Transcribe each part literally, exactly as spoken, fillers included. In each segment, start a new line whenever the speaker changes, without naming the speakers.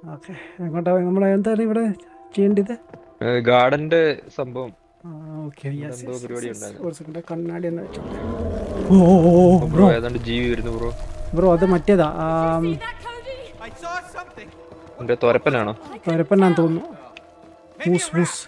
Okay എങ്ങോട്ടാ നമ്മൾ എന്താണ് ഇവിടെ ചെയ്യേണ്ടത്?
ഗാർഡന്റെ സംഭവം.
ഓക്കെ യെസ്
എന്തോ
യെസ്
പരിപാടി
യെസ്
ഉണ്ടായിരുന്നു.
ഒരു സെക്കൻഡ് കണ്ണാടി എന്ന് വെച്ചോ. ഓ ഓ ഓ
ബ്രോ
ബ്രോ
ഏതാണ്ട് ജീവി വരുന്നു ബ്രോ.
ബ്രോ അത് മറ്റേതാ
എന്റെ തൊരപ്പനാണോ?
തൊരപ്പനാന്ന് തോന്നുന്നു. മൂസ് മൂസ്.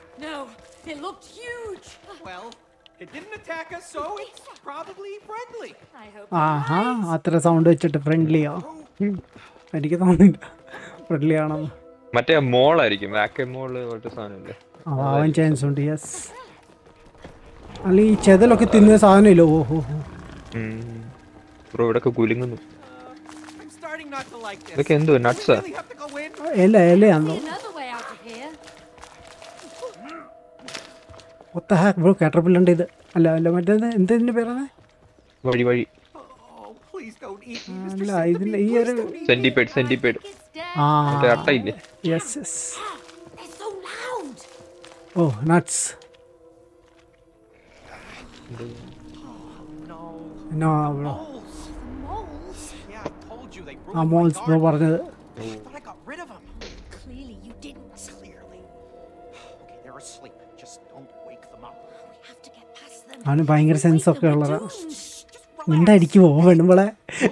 ആഹാ അത്ര സൗണ്ട് വെച്ചിട്ട് ഫ്രണ്ട്ലിയോ? എനിക്ക് തോന്നുന്നില്ല ഫ്രണ്ട്ലി ആണെന്ന്.
മറ്റേ മോളായിരിക്കും, വാക്വം മോള് പോലത്തെ സാധനമില്ലേ?
ആവാൻ ചാൻസ് ഉണ്ട്. യെസ് അല്ല ഈ ചെതലൊക്കെ തിന്നുന്ന സാധനമില്ലോ. ഓഹോ
ബ്രോ ഇവിടെ കുലുങ്ങുന്നു. ഇതൊക്കെ എന്തോ നട്ട്സാ?
ഇല ഇലയാന്നോ? ഒത്ത ഹാക്ക് ബ്രോ കാറ്റർപില്ലറിന്റെ ഇത് അല്ല അല്ല മറ്റേത് എന്തിന്റെ പേരാണ്?
വഴി വഴി
അല്ല ഇതിന്റെ ഈ ഒരു
സെന്റിപേഡ് സെന്റിപേഡ്
ആ
അട്ടയില്ലേ?
Yes yes. Oh nuts. No bro ആ മോൾസ് ബ്രോ പറഞ്ഞത്. അവന് ഭയങ്കര സെൻസ് ഒക്കെ ഉള്ളതാ. മിണ്ടടിക്കുമോ പെണ്ണുമ്പളെ?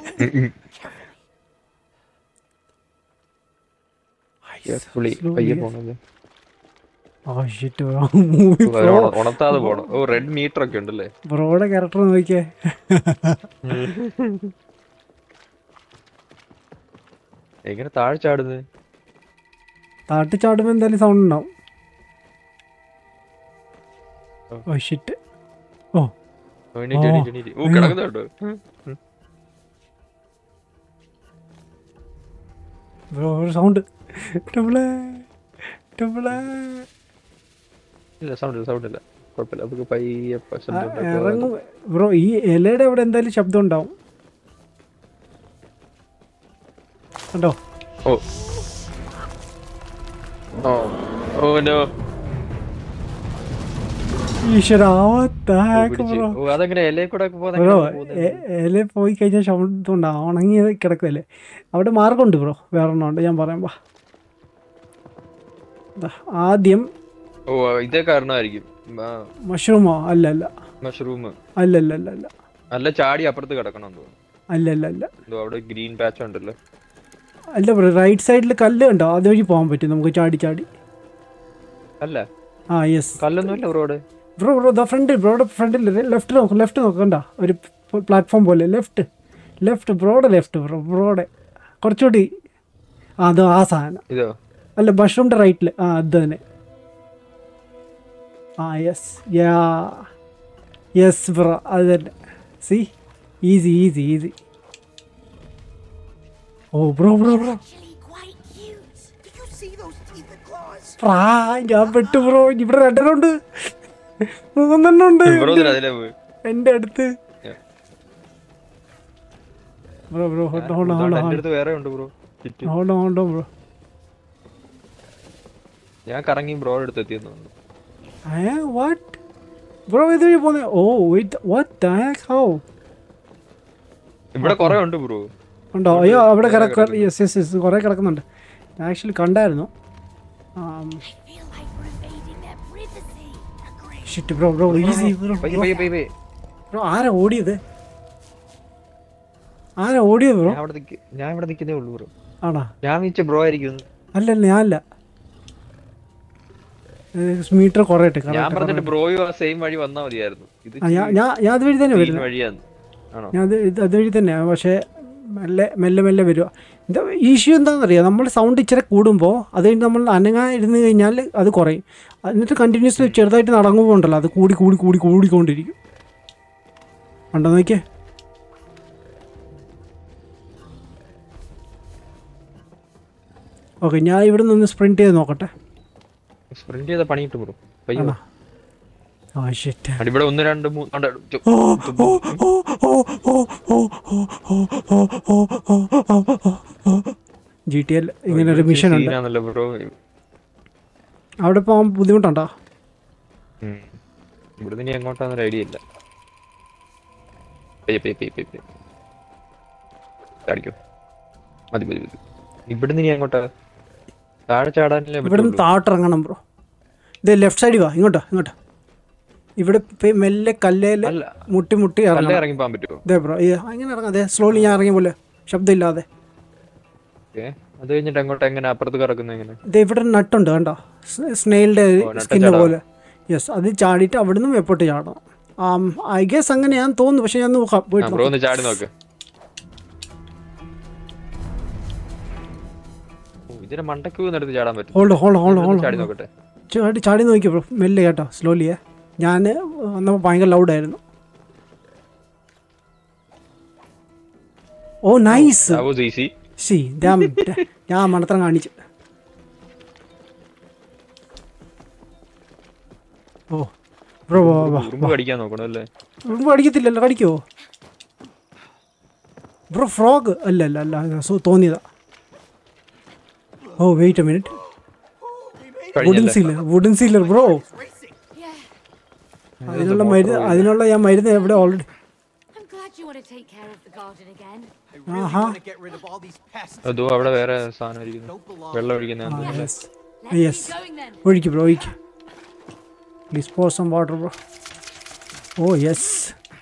ബ്രോയുടെ ക്യാരക്ടർ നോക്കിയേ.
എങ്ങനെ താഴെ ചാടുന്നത്?
താട്ടി ചാടുമ്പോ എന്തായാലും സൗണ്ട് ഉണ്ടാവും. Oh shit. Oh bro sound ഇറങ്ങും ബ്രോ. ഈ ഇലയുടെ അവിടെ എന്തായാലും ശബ്ദം ഉണ്ടാവും കണ്ടോ?
ഓ ഓ നോ
ഇല പോയി കഴിഞ്ഞാൽ ശബ്ദം ഉണ്ടാവും. ഉണങ്ങി കിടക്കുമല്ലേ. അവിടെ മാർഗമുണ്ട് ബ്രോ, വേറെ ഒന്നും ഉണ്ട് ഞാൻ പറയാം. ആദ്യം
ഇതേ കാരണമായിരിക്കും.
മഷ്റൂമോ? അല്ല അല്ല
മഷ്റൂം
അല്ല അല്ല അല്ല അല്ല
അല്ല ചാടി അപ്പുറത്ത് കിടക്കണം.
അല്ല അല്ല അല്ല
അവിടെ ഗ്രീൻ പാച്ച് ഉണ്ടല്ലോ.
അല്ല ബ്രോ റൈറ്റ് സൈഡിൽ കല്ല് ഉണ്ടോ? അതുവഴി പോകാൻ പറ്റും നമുക്ക് ചാടി ചാടി.
അല്ല
ആ യെസ്
കല്ലൊന്നുമില്ല ബ്രോഡ്.
ബ്രോ ബ്രോ ദ ഫ്രണ്ട് ബ്രോയുടെ ഫ്രണ്ടിൽ ലെഫ്റ്റ് നോക്ക്. ലെഫ്റ്റ് നോക്കണ്ട ഒരു പ്ലാറ്റ്ഫോം പോലെ. ലെഫ്റ്റ് ലെഫ്റ്റ് ബ്രോയുടെ ലെഫ്റ്റ് ബ്രോ ബ്രോയുടെ കുറച്ചുകൂടി അത് ആ സാധനം.
ഇതോ?
അല്ല മഷ്റൂമിൻ്റെ റൈറ്റിൽ. ആ അത് തന്നെ. ആ യെസ് യാ യെസ് ബ്രോ അത് തന്നെ. See easy easy easy. Oh bro bro bro പ്രാ ഞാൻ പെട്ടു ബ്രോ. ഇവിടെ രണ്ടെണ്ണം ഉണ്ട്, മൂന്നെണ്ണം ഉണ്ട് എൻ്റെ അടുത്ത്. Bro bro hold hold hold
വേറെ ഉണ്ട് ബ്രോ.
Hold hold bro.
ഞാൻ കറങ്ങി ബ്രോ അടുത്ത് എത്തിയെന്ന് തോന്നുന്നു.
ഏ വാട്ട് ബ്രോ ഇത് പോന്നെ? Oh wait what the heck how?
ഇവിടെ കുറേ ഉണ്ട് ബ്രോ.
ഉണ്ടോ? അയ്യോ അവിടെ കിടക്ക. യെസ് യെസ് യെസ് കുറേ കിടക്കുന്നുണ്ട്. ഞാൻ ആക്ച്വലി കണ്ടായിരുന്നു. Shit bro bro easy bro. Bro ആരാ ഓടിയത്? ആരാ ഓടിയത് ബ്രോ?
ഞാൻ ഇവിടെ നിൽക്കുന്നേ ഉള്ളൂ ബ്രോ.
ആണോ?
ഞാൻ വിളിച്ച ബ്രോ ആയിരിക്കും.
അല്ലല്ല ഞാനല്ല. മീറ്റർ കുറയട്ടെ.
ഞാൻ പറഞ്ഞിട്ട് ബ്രോയോ സെയിം വഴി വന്നാൽ മതിയായിരുന്നു.
ഞാൻ അതുവഴി തന്നെ വരുന്നത്. ഞാൻ അത് അതുവഴി തന്നെയാണ്. പക്ഷേ മെല്ലെ മെല്ലെ മെല്ലെ വരിക. എന്താ ഇഷ്യൂ എന്താണെന്നറിയാം? നമ്മൾ സൗണ്ട് ഇച്ചിരി കൂടുമ്പോൾ അത് കഴിഞ്ഞ് നമ്മൾ അനങ്ങാൻ ഇരുന്ന് കഴിഞ്ഞാൽ അത് കുറയും. എന്നിട്ട് കണ്ടിന്യൂസ്ലി ചെറുതായിട്ട് നടങ്ങുമ്പോൾ ഉണ്ടല്ലോ അത് കൂടി കൂടി കൂടി കൂടിക്കൊണ്ടിരിക്കും. ഉണ്ടോ നോക്കിയേ. ഓക്കെ ഞാൻ ഇവിടെ നിന്ന് സ്പ്രിന്റ് ചെയ്ത് നോക്കട്ടെ.
സ്പ്രിന്റ് ചെയ്ത പണി കിട്ടും ബ്രോ.
ആ ഷിറ്റ്.
ഇവിടെ ഒന്ന് രണ്ട് മൂന്ന്
ജി ടി എൽ ഇങ്ങനെ ഒരു മിഷൻ ഉണ്ട്. അവിടെ പോകാൻ ബുദ്ധിമുട്ടുണ്ടോ?
ഇവിടുന്ന് ഇനി എങ്ങോട്ടാന്നൊരു ഐഡിയ ഇല്ല. മതി മതി മതി. ഇവിടുന്ന് ഇനി എങ്ങോട്ടാ? താഴെ ചാടാനല്ലേ
ഇവിടുന്ന് താട്ടിറങ്ങണം ബ്രോ. ഇത് ലെഫ്റ്റ് സൈഡിൽ വാ, ഇങ്ങോട്ടോ ഇങ്ങോട്ടോ. ഇവിടെ പോയി മെല്ലെ കല്ലേല്
അല്ല
മുട്ടി മുട്ടി
കല്ലേ
ഇറങ്ങണം.
ഇറങ്ങി പോകാൻ പറ്റുമോ?
അതെ ബ്രോ, അങ്ങനെ ഇറങ്ങാം. അതെ സ്ലോലി ഞാൻ ഇറങ്ങിയ പോലെ, ശബ്ദമില്ലാതെ.
ഓക്കെ, അത് കഴിഞ്ഞിട്ട് അങ്ങോട്ട് എങ്ങനെ അപ്പുറത്ത് കിടക്കുന്നത് എങ്ങനെ?
ഇത് ഇവിടെ നട്ടുണ്ട് കണ്ടോ, സ്നെയിലിൻ്റെ
നട്ട്
സ്കിന്ന്
ചാടാം.
പോലെ. യെസ്, അത് ചാടിയിട്ട് അവിടുന്ന് എപ്പോട്ട് ചാടണം. ഐ ഗെസ് അങ്ങനെയാന്ന് തോന്നുന്നു, പക്ഷെ ഞാൻ നോക്കാം പോയിട്ട്
ബ്രോ ഒന്ന് ചാടി നോക്ക്. ഇതിന്റെ മണ്ടക്ക് എടുത്ത് ചാടാൻ പറ്റും.
ഹോൾഡ് ഹോൾഡ് ഹോൾഡ് ഹോൾഡ്
ചാടി നോക്കട്ടെ.
ചാടി ചാടി നോക്കി ബ്രോ, മെല്ലെ കേട്ടോ, സ്ലോലിയേ. ഞാൻ വന്നപ്പോൾ ഭയങ്കര ലൗഡായിരുന്നു. Oh nice.
That was easy.
ശി ഞാൻ ഞാൻ മണത്രം കാണിച്ചു. ഓ ബ്രോ
ഉറുമ്പ് കടിക്കാൻ നോക്കണം അല്ലേ?
ഉറുമ്പ് കടിക്കത്തില്ലല്ലോ, കടിക്കുമോ ബ്രോ? ഫ്രോഗ് അല്ല അല്ല അല്ല സോ തോന്നിയതാ. Oh wait a minute, wooden sealer wooden sealer bro. അതിനുള്ള മരുന്ന് അതിനുള്ള ഞാൻ മരുന്ന് എവിടെ ഓൾറെഡി. ആഹാ
അതോ അവിടെ വേറെ സാധനം ഇരിക്കുന്നു, വെള്ളം ഒഴിക്കുന്ന.
യെസ് ഒഴിക്ക് ബ്രോ, ഒഴിക്ക് please. Pour some water bro. Oh yes.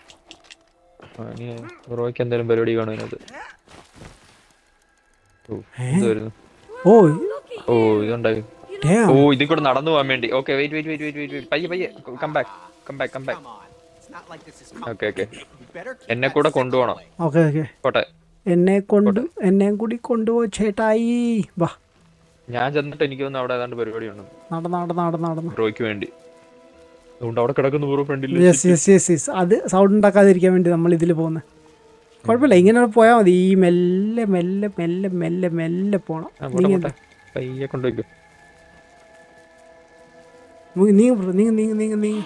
ബ്രോയ്ക്ക് എന്തായാലും പരിപാടി കാണുന്നത്.
ഓ
ഓ ഇതുണ്ടായി. ഓ ഇതിൽ കൂടെ നടന്നു പോകാൻ വേണ്ടി. Okay wait wait wait wait wait പയ്യെ പയ്യെ come back come back come back. Okay okay, എന്നെ കൂടെ കൊണ്ടുപോകണം.
ഓക്കെ ഓക്കെ,
പോട്ടെ.
എന്നെ കൊണ്ട് എന്നെ കൂടി കൊണ്ടുപോ ചേട്ടായി, വാ.
ഞാൻ ചെന്നിട്ട് എനിക്ക് തോന്നുന്നു അവിടെ ഏതാണ്ട് പരിപാടി ഉണ്ട്.
നടന്ന് നടന്ന് നടന്ന് നടന്ന്
ബ്രോയ്ക്ക് വേണ്ടി. അതുകൊണ്ട് അവിടെ കിടക്കുന്നു ബ്രോ ഫ്രണ്ടിൽ.
യെസ് യെസ് യെസ് യെസ് അത് സൗണ്ട് ഉണ്ടാക്കാതിരിക്കാൻ വേണ്ടി നമ്മൾ ഇതിൽ പോകുന്നത്. കുഴപ്പമില്ല, ഇങ്ങനെ പോയാൽ മതി. ഈ മെല്ലെ മെല്ലെ മെല്ലെ മെല്ലെ മെല്ലെ പോകണം.
പയ്യെ കൊണ്ടുപോയിക്കോ.
നീങ്ങ ബ്രോ, നീങ്ങ നീങ്ങ നീങ്ങ നീങ്ങ.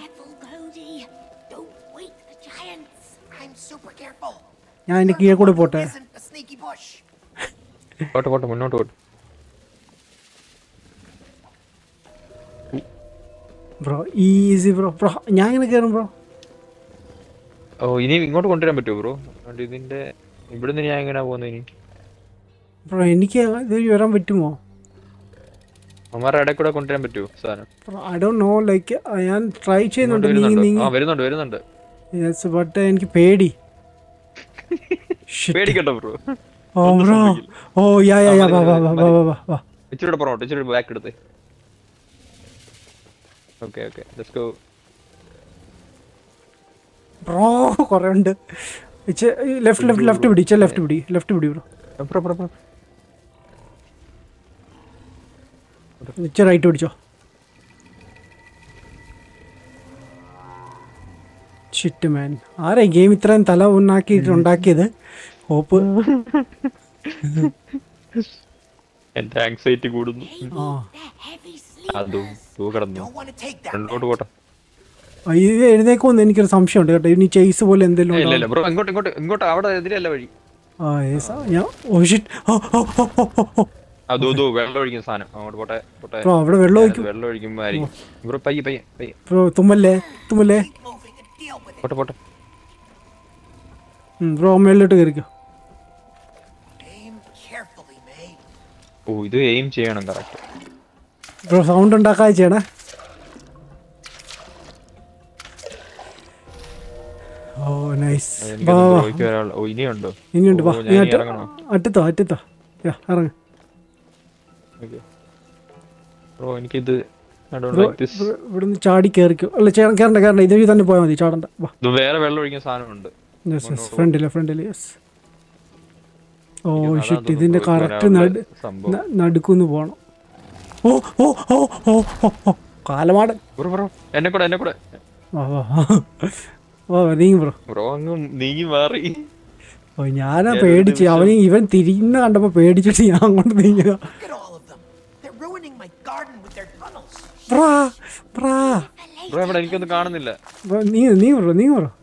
ഞാൻ എൻ്റെ കീഴെ കൂടെ പോട്ടെ.
പോട്ടെ പോട്ടെ, മുന്നോട്ട് പോട്ടെ
ബ്രോ. Easy bro. ബ്രോ ഞാൻ ഇങ്ങനെ കയറും ബ്രോ.
ഓ ഇനി ഇങ്ങോട്ട് കൊണ്ടുവരാൻ പറ്റുമോ ബ്രോ? ഇതിന്റെ ഇവിടുന്ന് ഞാൻ എങ്ങനെയാ പോകുന്നത് ഇനി?
ബ്രോ എനിക്ക് ഇത് വരാൻ പറ്റുമോ?
അമ്മാരുടെ ഇടയിൽ കൂടെ കൊണ്ടുവരാൻ പറ്റുമോ സാധനം?
ഐ ഡോണ്ട് നോ, ലൈക്ക് ഞാൻ ട്രൈ ചെയ്യുന്നുണ്ട്. നീങ്ങി നീങ്ങി
വരുന്നുണ്ട് വരുന്നുണ്ട്.
യെസ് ബട്ട് എനിക്ക് പേടി.
പേടിക്കട്ടോ ബ്രോ.
ഓ ബ്രോ, ഓ യാ യാ യാ വാ വാ വാ വാ വാ വാ.
ഇച്ചിരി പുറകോട്ട്, ഇച്ചിരി ബാക്ക് എടുത്ത്. Okay okay let's go
bro. കുറേ ഉണ്ട്. ലെഫ്റ്റ് ലെഫ്റ്റ് ലെഫ്റ്റ് പിടി, ഇച്ച ലെഫ്റ്റ് പിടി, ലെഫ്റ്റ് പിടി ബ്രോ. ഇച്ച റൈറ്റ് പിടിച്ചോ. ഷിറ്റ് മാൻ, ആരാ ഗെയിം ഇത്രയും തല ഉണ്ടാക്കിയിട്ട് ഉണ്ടാക്കിയത്? ഹോപ്പ്
എന്റെ ആങ്സൈറ്റി കൂടുന്നു.
ആ
അതും കിടന്നു ഫ്രണ്ടോട്ട് പോട്ടെ.
ഇത് എഴുന്നേക്കുമെന്ന് എനിക്കൊരു സംശയമുണ്ട് കേട്ടോ. ഇനി ചേസ് പോലെ എന്തെങ്കിലും
ഇല്ല ഇല്ല ബ്രോ, ഇങ്ങോട്ട് ഇങ്ങോട്ട് ഇങ്ങോട്ട് അവിടെ എതിരല്ല വഴി.
ആ യെസ് ഞാൻ ഓ ഷിറ്റ്.
അതോ അതോ വെള്ളം ഒഴിക്കുന്ന സാധനം. അങ്ങോട്ട് പോട്ടെ പോട്ടെ
ബ്രോ. അവിടെ വെള്ളം ഒഴിക്കും.
വെള്ളം ഒഴിക്കുമ്പോ ആയിരിക്കും ബ്രോ. പയ്യെ പയ്യെ പയ്യെ
ബ്രോ. തുമ്മല്ലേ തുമ്മല്ലേ.
പോട്ടെ പോട്ടെ
ബ്രോ മേളിലോട്ട് കയറിക്കോ.
ഓ ഇത് എയിം ചെയ്യണം കറക്റ്റ്
ബ്രോ. സൗണ്ട് ഉണ്ടാക്കാതെ ചെയ്യണേ. Oh nice.
ഇനിയുണ്ടോ?
ഇനിയുണ്ട്. വാ അറ്റത്തോ അറ്റത്തോ ഇറങ്ങ.
ബ്രോ എനിക്കിത്
ഇവിടുന്ന് ചാടി കയറിക്കോ. അല്ല കയറണ്ട കയറണ്ട, ഇതുവഴി തന്നെ പോയാൽ മതി, ചാടണ്ട. വാ.
വേറെ വെള്ളം ഒഴിക്കുന്ന സാധനമുണ്ട്.
യെസ് യെസ് ഫ്രണ്ടില് ഫ്രണ്ടില് യെസ്. ഓ ഷിറ്റ്, ഇതിന്റെ കറക്റ്റ് നടു നടുക്കുന്ന് പോണം. ഓ ഓ ഓ ഓ ഓ കാലമാടൻ.
എന്നെ കൂടെ എന്നെ കൂടെ
വാ വാ വാ നീങ്ങി ബ്രോ.
ബ്രോ അങ്ങ് നീങ്ങി മാറി.
ഓ ഞാനാ പേടിച്ച്. അവന് ഇവൻ തിരിയുന്ന കണ്ടപ്പോ പേടിച്ചിട്ട് ഞാൻ അങ്ങോട്ട് നീങ്ങുക.
എനിക്കൊന്നും കാണുന്നില്ല.
നീ നീ ബ്രോ നീ ബ്രോ.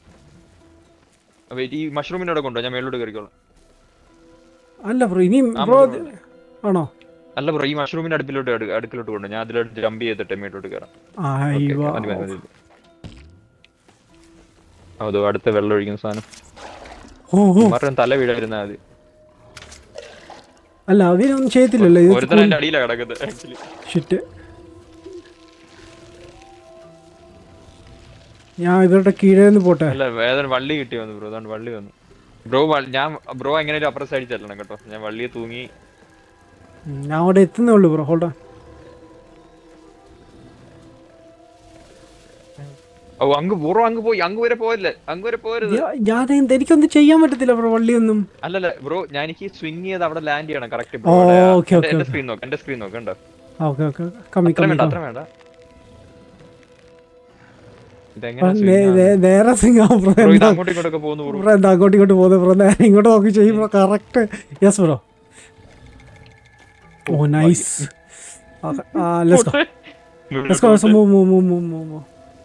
ഈ മഷ്റൂമിനോടെ കൊണ്ടോ, ഞാൻ മേലോട്ട് കയറിക്കോളാം.
അല്ല ബ്രോ ഇനി ബ്രോ ആണോ?
അല്ല ബ്രോ, ഈ മഷ്റൂമിന്റെ അടുപ്പിലോട്ട് അടുക്കിലോട്ട് കൊണ്ടോ. ഞാൻ അതിലോട്ട് ജമ്പ് ചെയ്തിട്ട് മേലോട്ട് കയറാം. അതോ അടുത്ത വെള്ളം ഒഴിക്കുന്ന സാധനം.
ഓ
തല വീഴായിരുന്നാ മതി.
അല്ല അവരൊന്നും ചെയ്യത്തില്ലല്ലോ ഷിറ്റ്. ഞാൻ ഇവരുടെ കീഴേ നിന്ന് പോട്ടെ.
അല്ല വേദന വള്ളി കിട്ടി വന്നു ബ്രോ. അതാണ് വള്ളി വന്നു ബ്രോ. ഞാൻ ബ്രോ എങ്ങനെയും അപ്പുറ സൈഡിൽ ചെല്ലണം കേട്ടോ. ഞാൻ വള്ളിയെ തൂങ്ങി.
ഞാൻ അവിടെ എത്തുന്നേ ഉള്ളൂ ബ്രോ. Hold on.
ഓ അങ്ങ് ബ്രോ അങ്ങ് പോയി. അങ്ങ് വരെ പോയല്ലേ. അങ്ങ് വരെ പോരുത്.
ഞാൻ എനിക്കൊന്നും ചെയ്യാൻ പറ്റത്തില്ല ബ്രോ വള്ളിയൊന്നും.
അല്ലല്ല ബ്രോ ഞാൻ എനിക്ക് സ്വിങ് ചെയ്ത് അവിടെ ലാൻഡ് ചെയ്യണം കറക്റ്റ്. എന്റെ സ്ക്രീൻ നോക്ക്. എന്റെ സ്ക്രീൻ നോക്ക്. കണ്ടോ?
ഓക്കെ ഓക്കെ കമ്മി കമ്മി
അത്ര വേണ്ട.
നേരെ സിംഗാ ബ്രോ.
അങ്ങോട്ടും ഇങ്ങോട്ടൊക്കെ പോകുന്നു ബ്രോ.
എന്താ അങ്ങോട്ടും ഇങ്ങോട്ട് പോകുന്നു ബ്രോ. നേരെ ഇങ്ങോട്ട് നോക്കി ചെയ്യും bro. Correct. Yes bro. Oh nice. Let's go. Let's go. Move move move move move.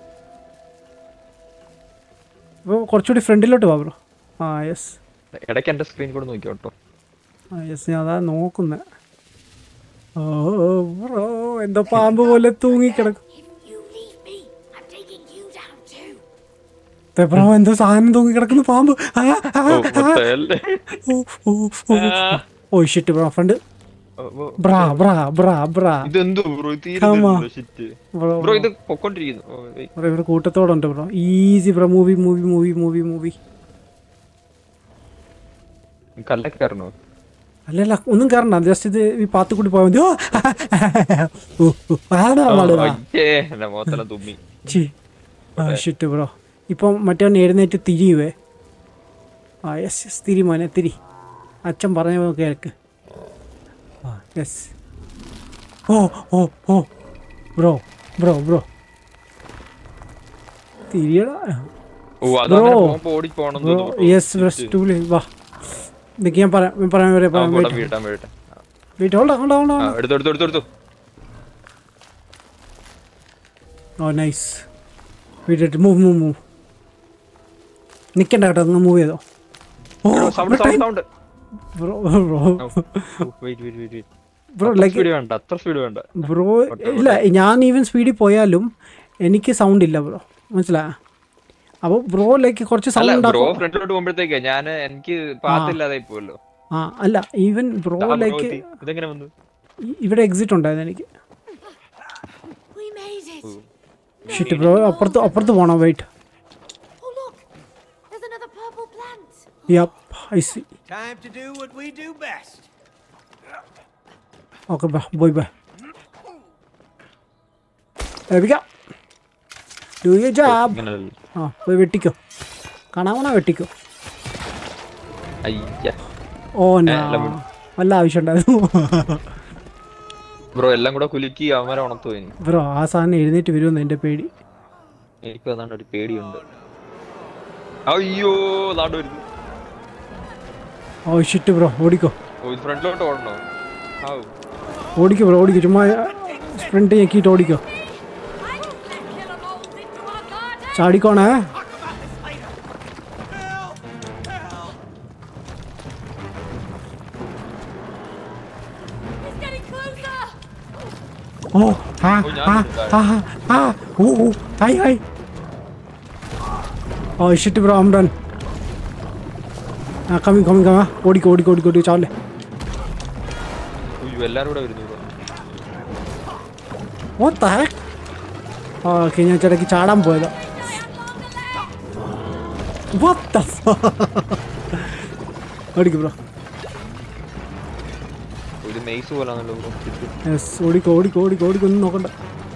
Bro കുറച്ചുകൂടി ഫ്രണ്ടിലോട്ട് വാ ബ്രോ. ആ യെസ്.
ഇടയ്ക്ക് എൻ്റെ സ്ക്രീൻ കൂടെ നോക്കി കേട്ടോ.
ആ യെസ് ഞാൻ അതാ നോക്കുന്നത്. ഓ ബ്രോ എന്തോ പാമ്പ് പോലെ തൂങ്ങിക്കിടക്കും. ബ്രോ എന്തോ സാധനം തൂങ്ങി കിടക്കുന്നു. പാമ്പ്. Oh shit bro. ഫ്രണ്ട്. ബ്രാ ബ്രാ ബ്രാ ബ്രാ. ഇവിടെ കൂട്ടത്തോടുണ്ട് bro. Easy bro. Move move move move move. അല്ലല്ല ഒന്നും കയറണ്ട. ജസ്റ്റ് ഇത് ഈ പാത്ത് കൂടി പോയാൽ മതി. Shit bro. ഇപ്പം മറ്റവൻ എഴുന്നേറ്റ് തിരിയുവേ. ആ യെസ് യെസ് തിരി മോനെ തിരി. അച്ഛൻ പറഞ്ഞ കേൾക്ക്. ആ യെസ്. ഓ ഓ ഓ ബ്രോ ബ്രോ ബ്രോ തിരിയടാ ബ്രോ. യെസ് ബ്രസ് ടൂലേ വാ. ഇതൊക്കെ ഞാൻ പറയാം പറയാൻ വരെ പറയാം. Wait hold hold hold. Oh nice. Wait move move move. നിക്കണ്ട കേട്ടോ. അങ്ങ് മൂവ് ചെയ്തോ. ബ്രോ ഇല്ല ഞാൻ ഈവൻ സ്പീഡിൽ പോയാലും എനിക്ക് സൗണ്ട് ഇല്ല ബ്രോ. മനസ്സിലായോ? അപ്പൊ ബ്രോ ലൈക്ക് കുറച്ച് സൗണ്ട് ആ അല്ല ഈവൻ ബ്രോ ലൈക്ക് ഇവിടെ എക്സിറ്റ് ഉണ്ടായിരുന്നു എനിക്ക്. ഷിറ്റ് ബ്രോ അപ്പുറത്ത് അപ്പുറത്ത് പോണം. Wait. Yep, I see.
Time to do what we do best.
Okay, bye, boy, bye. There we go. Do your job. Ah, boy, വെട്ടിക്കോ. കാണാവണ വെട്ടിക്കോ.
അയ്യ.
Oh no. വല്ല ആവശ്യം ഉണ്ടായിരുന്നു
ബ്രോ. എല്ലാം കൂടെ കുലുക്കി അവന്മാരെ ഉണർത്തു പോയി
ബ്രോ. ആ സാധനം എഴുന്നേറ്റ് വരുമെന്ന് എന്റെ പേടി.
എനിക്ക് അതാണ് ഒരു പേടിയുണ്ട്. അയ്യോ നാട് വരുന്നു.
Oh shit bro. ഓടിക്കോ.
ഫ്രണ്ടിലോട്ട് ഓടണോ?
ഓടിക്കോ ബ്രോ ഓടിക്കോ. ചുമ്മാ സ്പ്രിന്റ് ഞെക്കിയിട്ട് ഓടിക്കോ. ചാടിക്കോണേ. ഓ ആ ആ ആ ആ oh oh hi hi. Oh shit bro. I'm done. ആ കമ്മി കമ്മി കമ്മ. ഓടിക്കോ ഓടിക്കോ ഓടിക്കോ ഓടിക്കോ. ചാവല്ലേ. ഓത്താ. ഓക്കെ ഞാൻ ചേട്ടക്ക് ചാടാൻ പോയതാ. ഓടിക്കോ ബ്രോ. ഓടിക്കോ ഓടിക്കോ ഓടിക്കോ ഓടിക്കോ. ഒന്നും നോക്കണ്ട.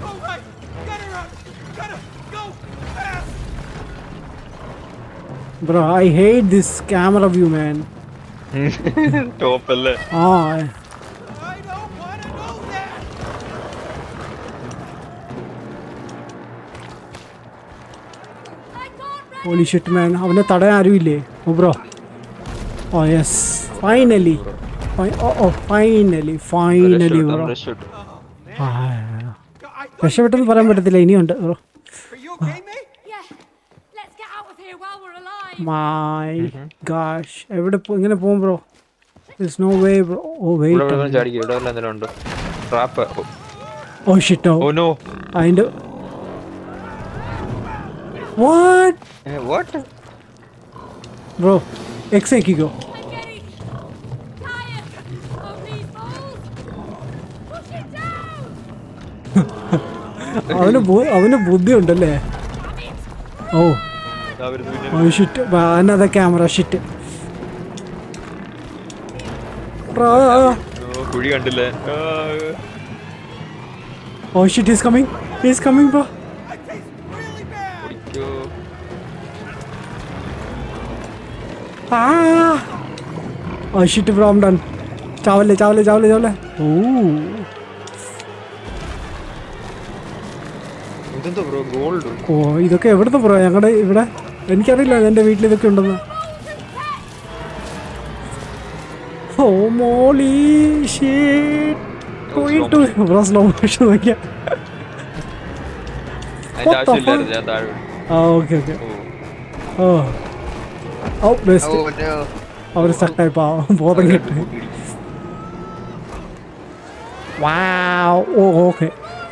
Bro, I hate this camera view, man.
Top alle.
Ah.
I don't want to go there.
Holy shit, man. അവനെ തടയാൻ ആരുമില്ലേ? Oh, bro. Oh, yes. Finally. Oh, oh, finally. Finally, bro. രക്ഷപ്പെട്ടെന്ന് പറയാൻ പറ്റത്തില്ല. ഇനിയുണ്ട് ബ്രോ. My gosh. എവിടെ ഇങ്ങനെ പോകും bro? There's no way bro. Oh wait. Oh shit no.
Oh no.
അതിന്റെ What?
Eh, what?
Bro, X ആക്കിക്കോ. അവന് അവന് ബുദ്ധിയുണ്ടല്ലേ. Oh shit, another camera shit.
കുഴി കണ്ടില്ലേ?
Oh shit, is coming, is coming bro. Ah! Oh shit bro, I'm done. ചാവല്ലേ ചാവല്ലേ ചാവല്ലേ ചാവല്ലേ. ഓ
ഇതെന്താ ബ്രോ ഗോൾഡ്?
ഓ ഇതൊക്കെ എവിടുത്തെ ബ്രോ? ഞങ്ങളുടെ ഇവിടെ എനിക്കറിയില്ല എൻ്റെ വീട്ടിൽ ഇതൊക്കെ ഉണ്ടെന്ന്. ഓ മോളി ഷിറ്റ്. പോയിട്ട് ബ്രോ സ്ലോ മോഷൻ നോക്കിയാ. ആ okay okay. Oh oh best. അവർ സ്റ്റക്കായി പാവം, ബോധം കിട്ടി. Wow. Oh okay.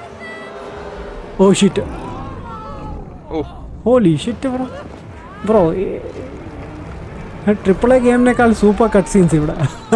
Oh shit. Holy shit bro. Bro triple A ഗെയിമിനേക്കാൾ സൂപ്പർ കട്ട് സീൻസ് ഇവിടെ.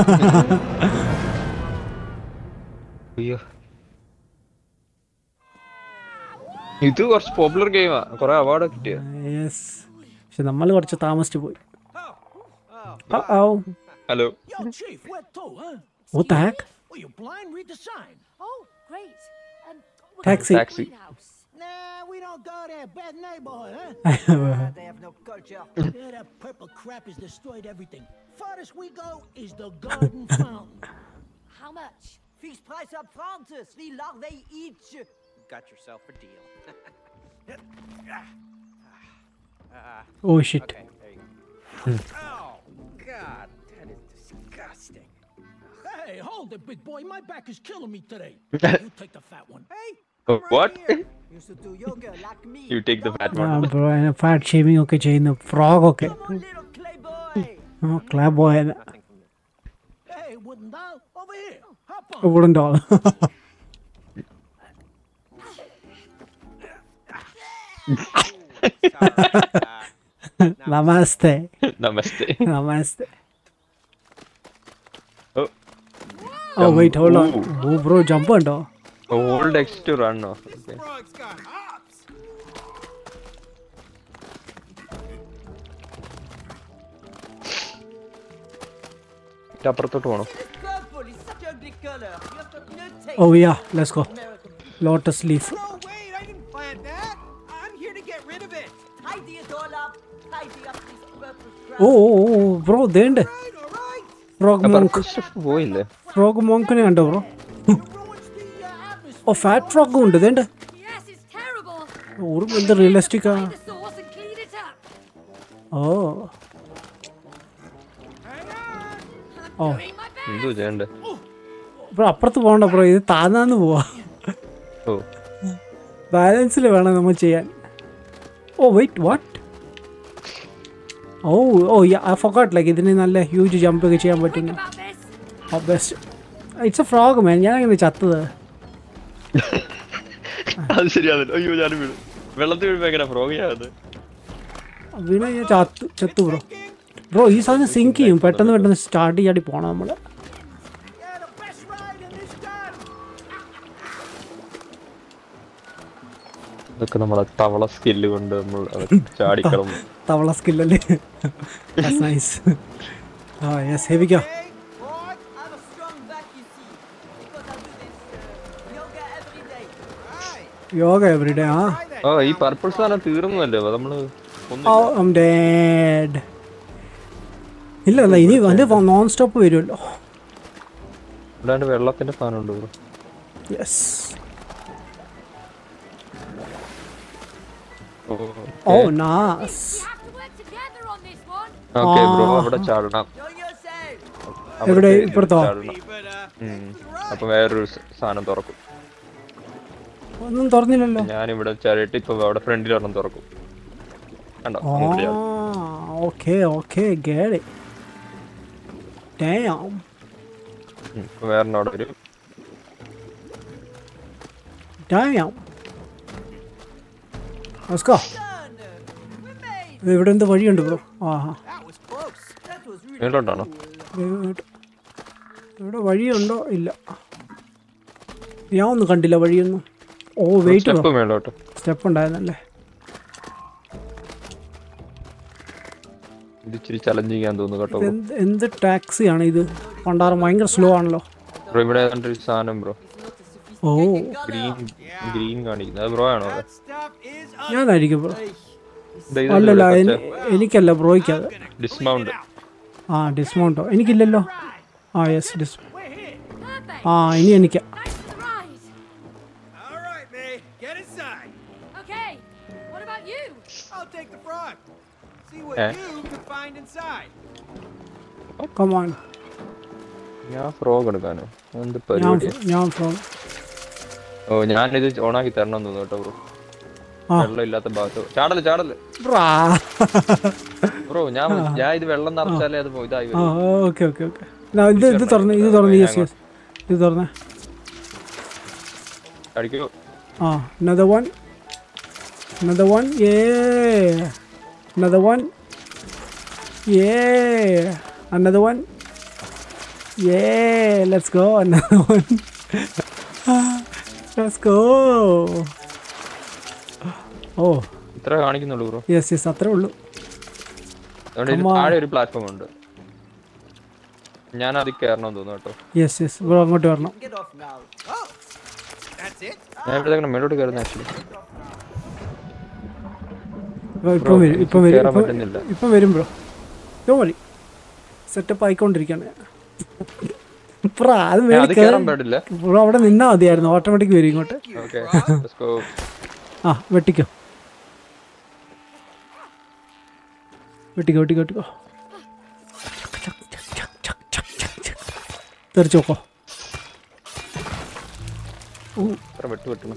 ഇത് കുറച്ച് പോപ്പുലർ ഗെയിമാ, കുറെ അവാർഡ് കിട്ടിയ.
യെസ്, പക്ഷെ നമ്മൾ കുറച്ച് താമസിച്ചു പോയി. Uh-oh.
Hello.
Yo, Chief, where to, huh?
What the heck?
Oh, you blind? Read the sign.
Oh, great. Um, we're
Taxi.
going to the
Taxi.
greenhouse.
Nah, we don't go there. Bad neighborhood, huh? They have no culture. Yeah, that purple crap has destroyed everything. Farthest we go is the garden fountain.
How much?
Fixed price up front, three larvae each. Got yourself a deal.
Oh shit.
Okay, there you go. Oh, God, that is disgusting.
Hey, hold it, big boy. My back is killing me today. You take the fat one.
Hey,
Oh,
come
what?
right here. Used to do yoga like me.
You take the fat
ആ
one.
Bro അതിനെ fat shaming ഒക്കെ ചെയ്യുന്ന frog ഒക്കെ.
Come on, little clay boy.
ആ club boy
Hey, wooden doll, over here. Hop on.
wooden doll. Namaste
Namaste.
Namaste.
Oh,
oh wait hold on. Oh bro jump ഉണ്ടോ?
hold X to run. No. Okay.
Frog's got hops.
അപ്പുറത്തോട്ട് പോണോ?
This purple is such a ugly color. You have got no taste.
Oh yeah let's go.
American.
Lotus leaf.
No, wait, I didn't plant that. I'm here to get rid of it.
Tidy it all up. Tidy up this purple crap.
Oh oh oh bro ദേണ്ട്
Right, all right.
Frog monk.
പോയില്ലേ?
Frog മോങ്കിനെ കണ്ടോ bro?
It ruins the uh, atmosphere.
Oh fat ഫ്രോഗും ഉണ്ട് ദേണ്ട്.
Yes, it's terrible.
ഒരു എന്ത് realistic ആ.
Find the source and clean it up.
Oh
Hang on.
Oh
Doing my best.
എന്തോ ചെയ്യണ്ടേ?
ബ്രോ അപ്പുറത്ത് പോകണ്ട ബ്രോ, ഇത് താന്നാന്ന് പോവാ.
ഓ
ബാലൻസിൽ വേണം നമ്മൾ ചെയ്യാൻ. Oh wait what? Oh oh I forgot like ഇതിന് നല്ല ഹ്യൂജ് ജമ്പ് ഒക്കെ ചെയ്യാൻ
Think
പറ്റുന്നു.
about this.
Oh best. It's a frog man. ഞാൻ അങ്ങനെ ചത്തത്.
അത് ശരിയാണല്ലോ. അയ്യോ ഞാനും വീണു. വെള്ളത്തിൽ വീഴുമ്പോ എങ്ങനെ ഫ്രോഗ് ചെയ്യാതെ?
വീണ ഞാൻ ചത്തു ചത്തു ബ്രോ. ബ്രോ ഈ സാധനം സിങ്ക് ചെയ്യും പെട്ടെന്ന് പെട്ടെന്ന് സ്റ്റാർട്ട് ചെയ്യാടി പോണം നമ്മൾ.
Yeah, the best ride in this garden.
ഇതൊക്കെ നമ്മളെ തവള സ്കില്ല് കൊണ്ട് നമ്മൾ ചാടിക്കണം.
തവള സ്കില്ലല്ലേ? നൈസ്. ആ yes heavy go.
Hey, Frog, I have a strong back, you see. Because I do this uh, yoga every day.
Right.
Yoga everyday. ആ
Try that.
ആ ഈ പർപ്പിൾ സാധനം തീർന്നല്ലേ നമ്മള് ഒന്നും
ഓ ഐ ആം ഡെഡ്. ഇല്ല അല്ല ഇനി അതിൻ്റെ നോൺ സ്റ്റോപ്പ് വരുമല്ലോ.
അല്ലാണ്ട് വെള്ളത്തിന്റെ സാധനം ഉണ്ട്.
Yes.
Oh
oh nice.
We have to work together on this one.
Okay bro
ആ.
അവിടെ ചാടണം.
Show yourself.
അവിടെ
എവിടെ?
കയറി
ഇപ്പുറത്തോ?
ചാടണം.
But, uh,
ഉം. അപ്പൊ വേറൊരു സ- സാധനം തുറക്കും.
ഒന്നും തുറന്നില്ലല്ലോ.
ഞാനിവിടെ ചാടിയിട്ട് ഇപ്പൊ അവിടെ ഫ്രണ്ടിൽ ഒരെണ്ണം തുറക്കും. കണ്ടോ?
ആ
അങ്ങോട്ട് ചാടും.
Okay okay get it. Damn.
ഉം. ഇപ്പൊ വേറൊരെണ്ണം അവിടെ വരും.
Damn. Let's go.
Done. We made.
ഇവിടെ എന്ത് വഴിയുണ്ട് ബ്രോ? ആ
that was close.
That was really
മേലോട്ടാണോ?
ഇവിടെ വഴിയുണ്ടോ? ഇല്ല, ഞാൻ ഒന്നും കണ്ടില്ല വഴിയൊന്നും. ഓ വെയിറ്റ്
സ്റ്റെപ്പ് മേലോട്ട്.
സ്റ്റെപ്പ് ഉണ്ടായിരുന്നല്ലേ.
ഇത് ഇച്ചിരി ചലഞ്ച് ചെയ്യാൻ തോന്നുന്നു കേട്ടോ.
എന്ത് എന്ത് ടാക്സിയാണ് ഇത്? പണ്ടാറ് ഭയങ്കര സ്ലോ ആണല്ലോ.
ബ്രോ ഇവിടെ ഏതാണ്ട് ഒരു സാധനം ബ്രോ
ഓ
ഗ്രീൻ ഗ്രീൻ കാണിക്കുന്നത് ബ്രോ ആണോ?
ഞാനായിരിക്കും ബ്രോ. അല്ലല്ല എനി- എനിക്കല്ല ബ്രോയ്ക്കത്.
ഡിസ്മൗണ്ട്.
ആ ഡിസ്മൗണ്ടോ? എനിക്കില്ലല്ലോ. ആ യെസ് ഡിസ്
Perfect.
ആ ഇനി എനിക്കാ.
Nice for the ride.
All right, May. Get inside.
Okay. What about you?
I'll take the front. See what
Eh?
you can find inside.
Come on.
ഞാൻ ഫ്രോഗ് എടുക്കാനോ? എന്ത്
ഞാൻ
പരിപാടി?
ഞാൻ ഫ്രോം.
ഓ ഞാനിത് ഓണാക്കി തരണം തോന്നുന്നു കേട്ടോ ബ്രോ.
ആ
വെള്ളം ഇല്ലാത്ത ഭാഗത്ത് ചാടല് ചാടല്
ബ്രാ.
ബ്രോ. ഞാൻ ഞാൻ ഇത് വെള്ളം നിറച്ചാലേ അത് പോ- ഇതായി
ആ
വരും.
Okay okay okay. ഇത് ഇത് തുറന്ന് ഇത് തുറന്ന് യെസ് യെസ് ഇത് തുറന്ന്.
അടിക്കോ.
ആ another one another one yeah another one yeah another one yeah let's go another one let's go oh
ഇത്ര കാണിക്കുന്നുള്ളൂ ബ്രോ.
yes yes അത്രേ ഉള്ളൂ.
അതുകൊണ്ട് ഇതിന് താഴെ ഒരു പ്ലാറ്റ്ഫോം ഉണ്ട്. ഞാൻ അതിൽ കയറണമെന്ന് തോന്നുന്നു കേട്ടോ.
yes yes ബ്രോ അങ്ങോട്ട് വരണം.
Get off now.
Oh, that's it.
ഞാൻ ഇവിടെ മേലോട്ട് കയറുന്ന ആക്ച്വലി
ഇപ്പം വരും ഇപ്പം വരും
കേറാൻ
ഇപ്പം
പറ്റുന്നില്ല.
ഇപ്പം വരും ബ്രോ. ഡോ മതി സെറ്റപ്പ് ആയിക്കൊണ്ടിരിക്കുകയാണ്. ബ്രോ അത്
അത്
മേളിൽ
കയറാൻ
കയറി
പാടില്ല.
ബ്രോ അവിടെ നിന്നാ മതിയായിരുന്നു. ഓട്ടോമാറ്റിക് വരും ഇങ്ങോട്ട്.
Okay let's go.
ആ വെട്ടിക്കോ വെട്ടിക്കോ വെട്ടിക്കോ വെട്ടിക്കോ. തെറിച്ച് നോക്കോ.
ഇത്ര വെട്ട് വെട്ടണം.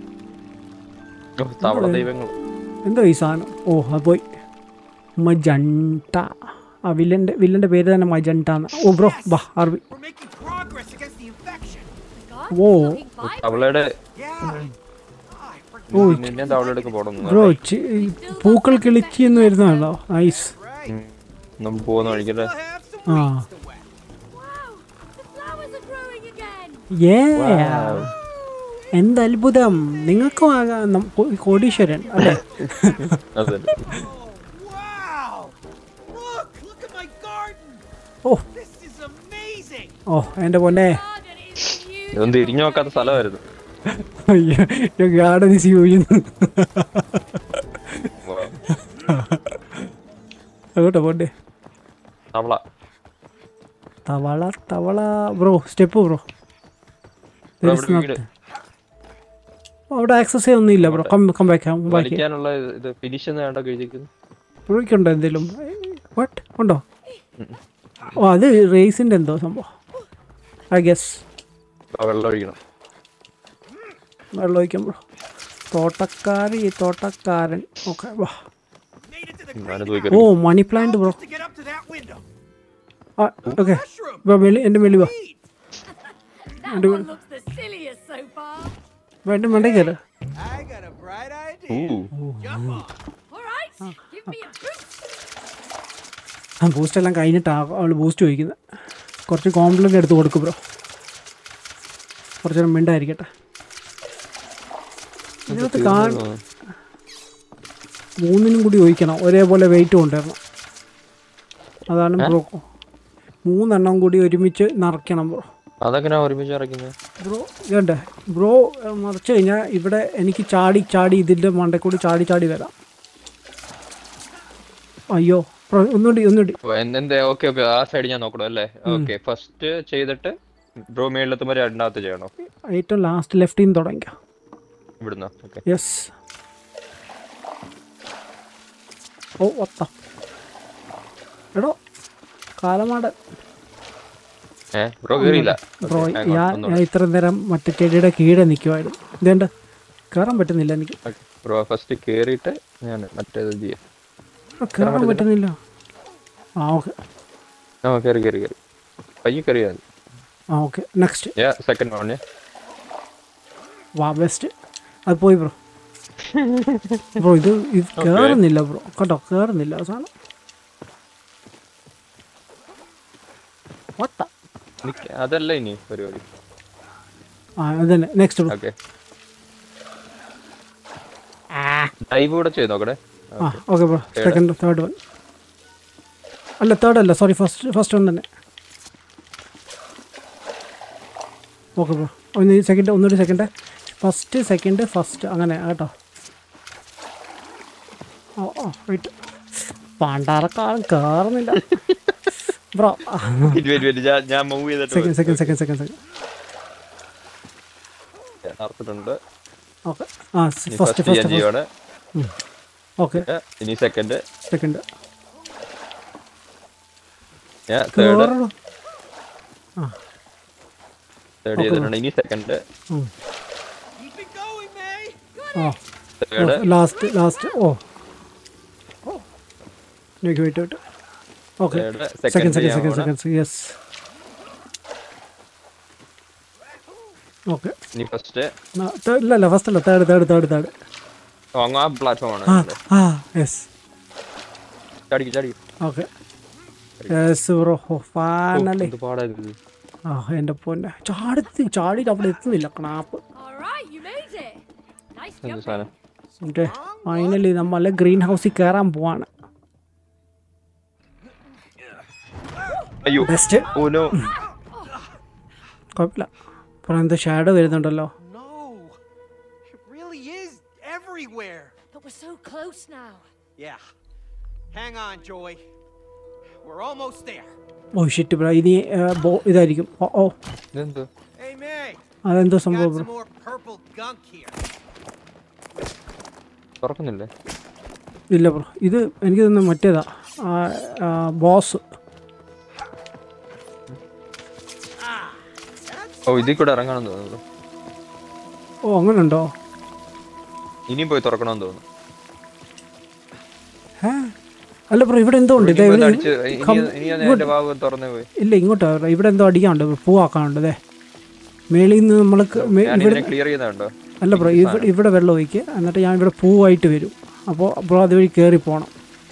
ഓ തവള ദൈവങ്ങൾ.
എന്തോ ഈ സാധനം? ഓ അത് പോയി. മജണ്ട. ആ വില്ലൻ്റെ വില്ലൻ്റെ പേര് തന്നെ മജണ്ടാന്ന്. ഓ ബ്രോ ബാ RB.
We're making progress against the infection.
God,
Whoa.
looking fine.
തവളയുടെ
Yeah. Oh, I forgot.
ഓ
നിന്നെ തവളയുടെ പോകുന്നു.
ബ്രോ ചി- ഈ പൂക്കൾ കിളിക്കി എന്ന് വരുന്നതാണോ? നൈസ്.
Right.
നമ്മൾ പോകുന്ന വഴിക്കല്ലേ.
We'll have some
ആ
weeds to wet.
Wow, the flowers are growing again.
ഏ എന്ത് അത്ഭുതം. നിങ്ങൾക്കും ആകാം നം- കോ- കോടീശ്വരൻ അല്ലേ?
അതെ.
Wow. Look, look at my garden.
Oh
This is amazing.
ഓ എൻ്റെ പൊന്നെ.
Garden is beautiful.
ഇതൊന്നും തിരിഞ്ഞു നോക്കാത്ത സ്ഥലമായിരുന്നു.
ഗാർഡൻ ചെയ്യുന്നു അങ്ങോട്ടോ പോണ്ടേ.
തവള.
തവള തവള ബ്രോ സ്റ്റെപ്പ് ബ്രോ.
ഇവിടെ വീട്.
അവിടെ ആക്സസ് ചെയ്യാനൊന്നുമില്ല ബ്രോ. കം കം ബാക്ക് ബാക്കി
വലിക്കാനുള്ള ഇത് ഫിനിഷ് എന്ന് വേണ്ട കഴിക്കുന്നു.
ബ്രോയ്ക്കുണ്ടോ എന്തെങ്കിലും? വാട്ട് ഉണ്ടോ? ഓ അത് റേസിൻ്റെ എന്തോ സംഭവം ഐ ഗസ്.
വെള്ളം ഒഴിക്കണം.
വെള്ളം ഒഴിക്കാം ബ്രോ. തോട്ടക്കാരി തോട്ടക്കാരൻ ഓക്കെ വാ.
Made it to the
ഞാനത്
ഓ
പോയി
money plant bro.
to get up to that window.
ആ ഓക്കെ
Mushroom.
ഇപ്പോൾ വെളി എൻ്റെ വെളി വാ.
Weed.
That one looks the silliest so far.
വേണ്ട വേണ്ട കയറ്.
I got a bright idea.
ഊ.
Jump on.
All right, give me a boost.
ആ ബൂസ്റ്റ് എല്ലാം കഴിഞ്ഞിട്ടാണ് അവൾ ബൂസ്റ്റ് ചോദിക്കുന്നത്. കുറച്ച് കോംപ്ലിമെൻ്റ് എടുത്ത് കൊടുക്കും ബ്രോ. കുറച്ച് നേരം മിണ്ടായിരിക്കട്ടെ. ഇതിനകത്ത് കാ മൂന്നിനും കൂടി ഒഴിക്കണം. ഒരേപോലെ വെയിറ്റ് കൊണ്ടുവരണം. അതാണ് ബ്രോ. മൂന്നെണ്ണം കൂടി ഒരുമിച്ച് നിറയ്ക്കണം ബ്രോ.
അതെങ്ങനെ ഒരുമിച്ച് ഇറക്കുന്നത്?
ബ്രോ ഇതണ്ടേ ബ്രോ നിറച്ച് കഴിഞ്ഞാൽ ഇവിടെ എനിക്ക് ചാടി ചാടി ഇതിൻ്റെ മണ്ടയിൽ കൂടി ചാടി ചാടി വരാം. അയ്യോ ബ്രോ ഒന്നുകൂടി ഒന്നുകൂടി.
എന്താ ഓക്കെ ഓക്കെ ആ സൈഡ് ഞാൻ നോക്കണം അല്ലേ? ഓക്കെ ഫസ്റ്റ് ചെയ്തിട്ട് ബ്രോ മേളിലെത്തുമ്പോൾ രണ്ടാമത്തെ ചെയ്യണോ?
ഏറ്റവും ലാസ്റ്റ് ലെഫ്റ്റിൽ നിന്ന് തുടങ്ങിക്കാം.
ഇവിടുന്ന് ഓക്കെ.
യെസ്. ഓ ഒത്ത എടോ കാലമാട്.
ഏ ബ്രോ കയറിയില്ല.
ബ്രോ ഞാൻ ഞാൻ ഇത്ര നേരം മറ്റേ ചെടിയുടെ കീഴെ നിൽക്കുമായിരുന്നു. ഇതേണ്ട കയറാൻ പറ്റുന്നില്ല എനിക്ക്.
ബ്രോ ഫസ്റ്റ് കയറിയിട്ട് ഞാൻ മറ്റേത് ചെയ്യാം.
കയറാൻ പറ്റുന്നില്ല. ആ ഓക്കെ
ആ കയറി കയറി കയറി പയ്യെ കയറിയാൽ
ആ ഓക്കെ നെക്സ്റ്റ്.
സെക്കൻഡ് വൺ
വാ ബെസ്റ്റ്. അത് പോയി ബ്രോ. ബ്രോ ഇത് ഇത് കയറുന്നില്ല ബ്രോ കേട്ടോ. കയറുന്നില്ല അവസാനം. വട്ട
അതല്ല ഇനി പരിപാടി.
ആ അതന്നെ നെക്സ്റ്റ് ബ്രോ.
ഓക്കെ ഡൈവ് കൂടെ ചെയ്ത് നോക്കട്ടെ.
ആ okay bro. Second third one അല്ല തേർഡ് അല്ല സോറി ഫസ്റ്റ് ഫസ്റ്റ് വൺ തന്നെ. Okay bro. ഒന്ന് സെക്കൻഡ് ഒന്നുകൂടി സെക്കൻഡ് ഫസ്റ്റ് സെക്കൻഡ് ഫസ്റ്റ് അങ്ങനെ കേട്ടോ. ഓ ഓ വെയിറ്റ് പണ്ടാറക്കാലം കയറുന്നില്ല ബ്രോ.
ഞാൻ മൂവ് ചെയ്തിട്ട്
second second second second second
നടത്തിട്ടുണ്ട്.
ഓക്കെ ആ ഫസ്റ്റ് ഫസ്റ്റ് ഓക്കെ.
ഇനി സെക്കൻഡ്
സെക്കൻഡ്
തേർഡ് തേർഡ് ചെയ്തിട്ടുണ്ട്. ഇനി second
Keep it going, May.
ആ
third
last last oh wait wait wait okay
third
second
second
second second second yes okay.
ഇനി first
ഇല്ല ഇല്ല first അല്ല third third third third
അങ്ങ് ആ platform ആണ്.
ആ ആ യെസ്
ചാടിക്ക് ചാടിക്ക്.
Okay yes bro. ഫൈനലി
എന്ത് പാടായിരുന്നു.
ആ എൻ്റെ പൊന്നെ ചാടി ചാടിയിട്ട് അവിടെ എത്തുന്നില്ല ക്നാപ്പ്.
All right, you made it. Nice
എന്ത്
jumping.
സാധനം.
ഓക്കെ ഫൈനലി നമ്മൾ ഗ്രീൻ ഹൗസിൽ കയറാൻ പോവാണ്.
അയ്യോ
ബെസ്റ്റ്
ഓ നോ.
കുഴപ്പമില്ല. അപ്പോൾ എന്താ ഷാഡോ വരുന്നുണ്ടല്ലോ.
No. It really is everywhere.
But we're so close now.
Yeah. Hang on, Joy. We're almost there.
Oh shit bro ഇനി ബോ ഇതായിരിക്കും. ഓ ഓ
ഇതെന്ത്
Hey, May.
അതെന്തോ
Got
സംഭവം ബ്രോ.
some more purple gunk here.
തുറക്കുന്നില്ലേ?
ഇല്ല ബ്രോ ഇത് എനിക്ക് തന്നെ മറ്റേതാ ബോസ്.
ഓ ഇതിൽ കൂടെ ഇറങ്ങണമെന്ന് തോന്നുന്നു.
ഓ അങ്ങനെ ഉണ്ടോ?
ഇനിയും പോയി തുറക്കണമെന്ന് തോന്നുന്നു.
ഏ അല്ല ബ്രോ ഇവിടെ എന്തോ ഉണ്ട്.
ഇനി പോയി അടിച്ച് ഇനി- ഇനി ഞാൻ എന്റെ ഭാഗം തുറന്നേ പോയി.
ഇല്ല ഇങ്ങോട്ടാ ഇവിടെ എന്തോ അടിക്കാനുണ്ട് പൂവാക്കാനുണ്ട്. അതെ മേളിൽ നിന്ന് നമ്മൾ
ഞാൻ
ഇവിടെ
ഇതിനെ ക്ലിയർ ചെയ്യുന്നുണ്ടോ?
അല്ല ബ്രോ ഇവിടെ ഇവിടെ വെള്ളം ഒഴിക്കുക എന്നിട്ട് ഞാൻ ഇവിടെ പൂവായിട്ട് വരും. അപ്പോൾ ബ്രോ അതുവഴി കയറി പോകണം.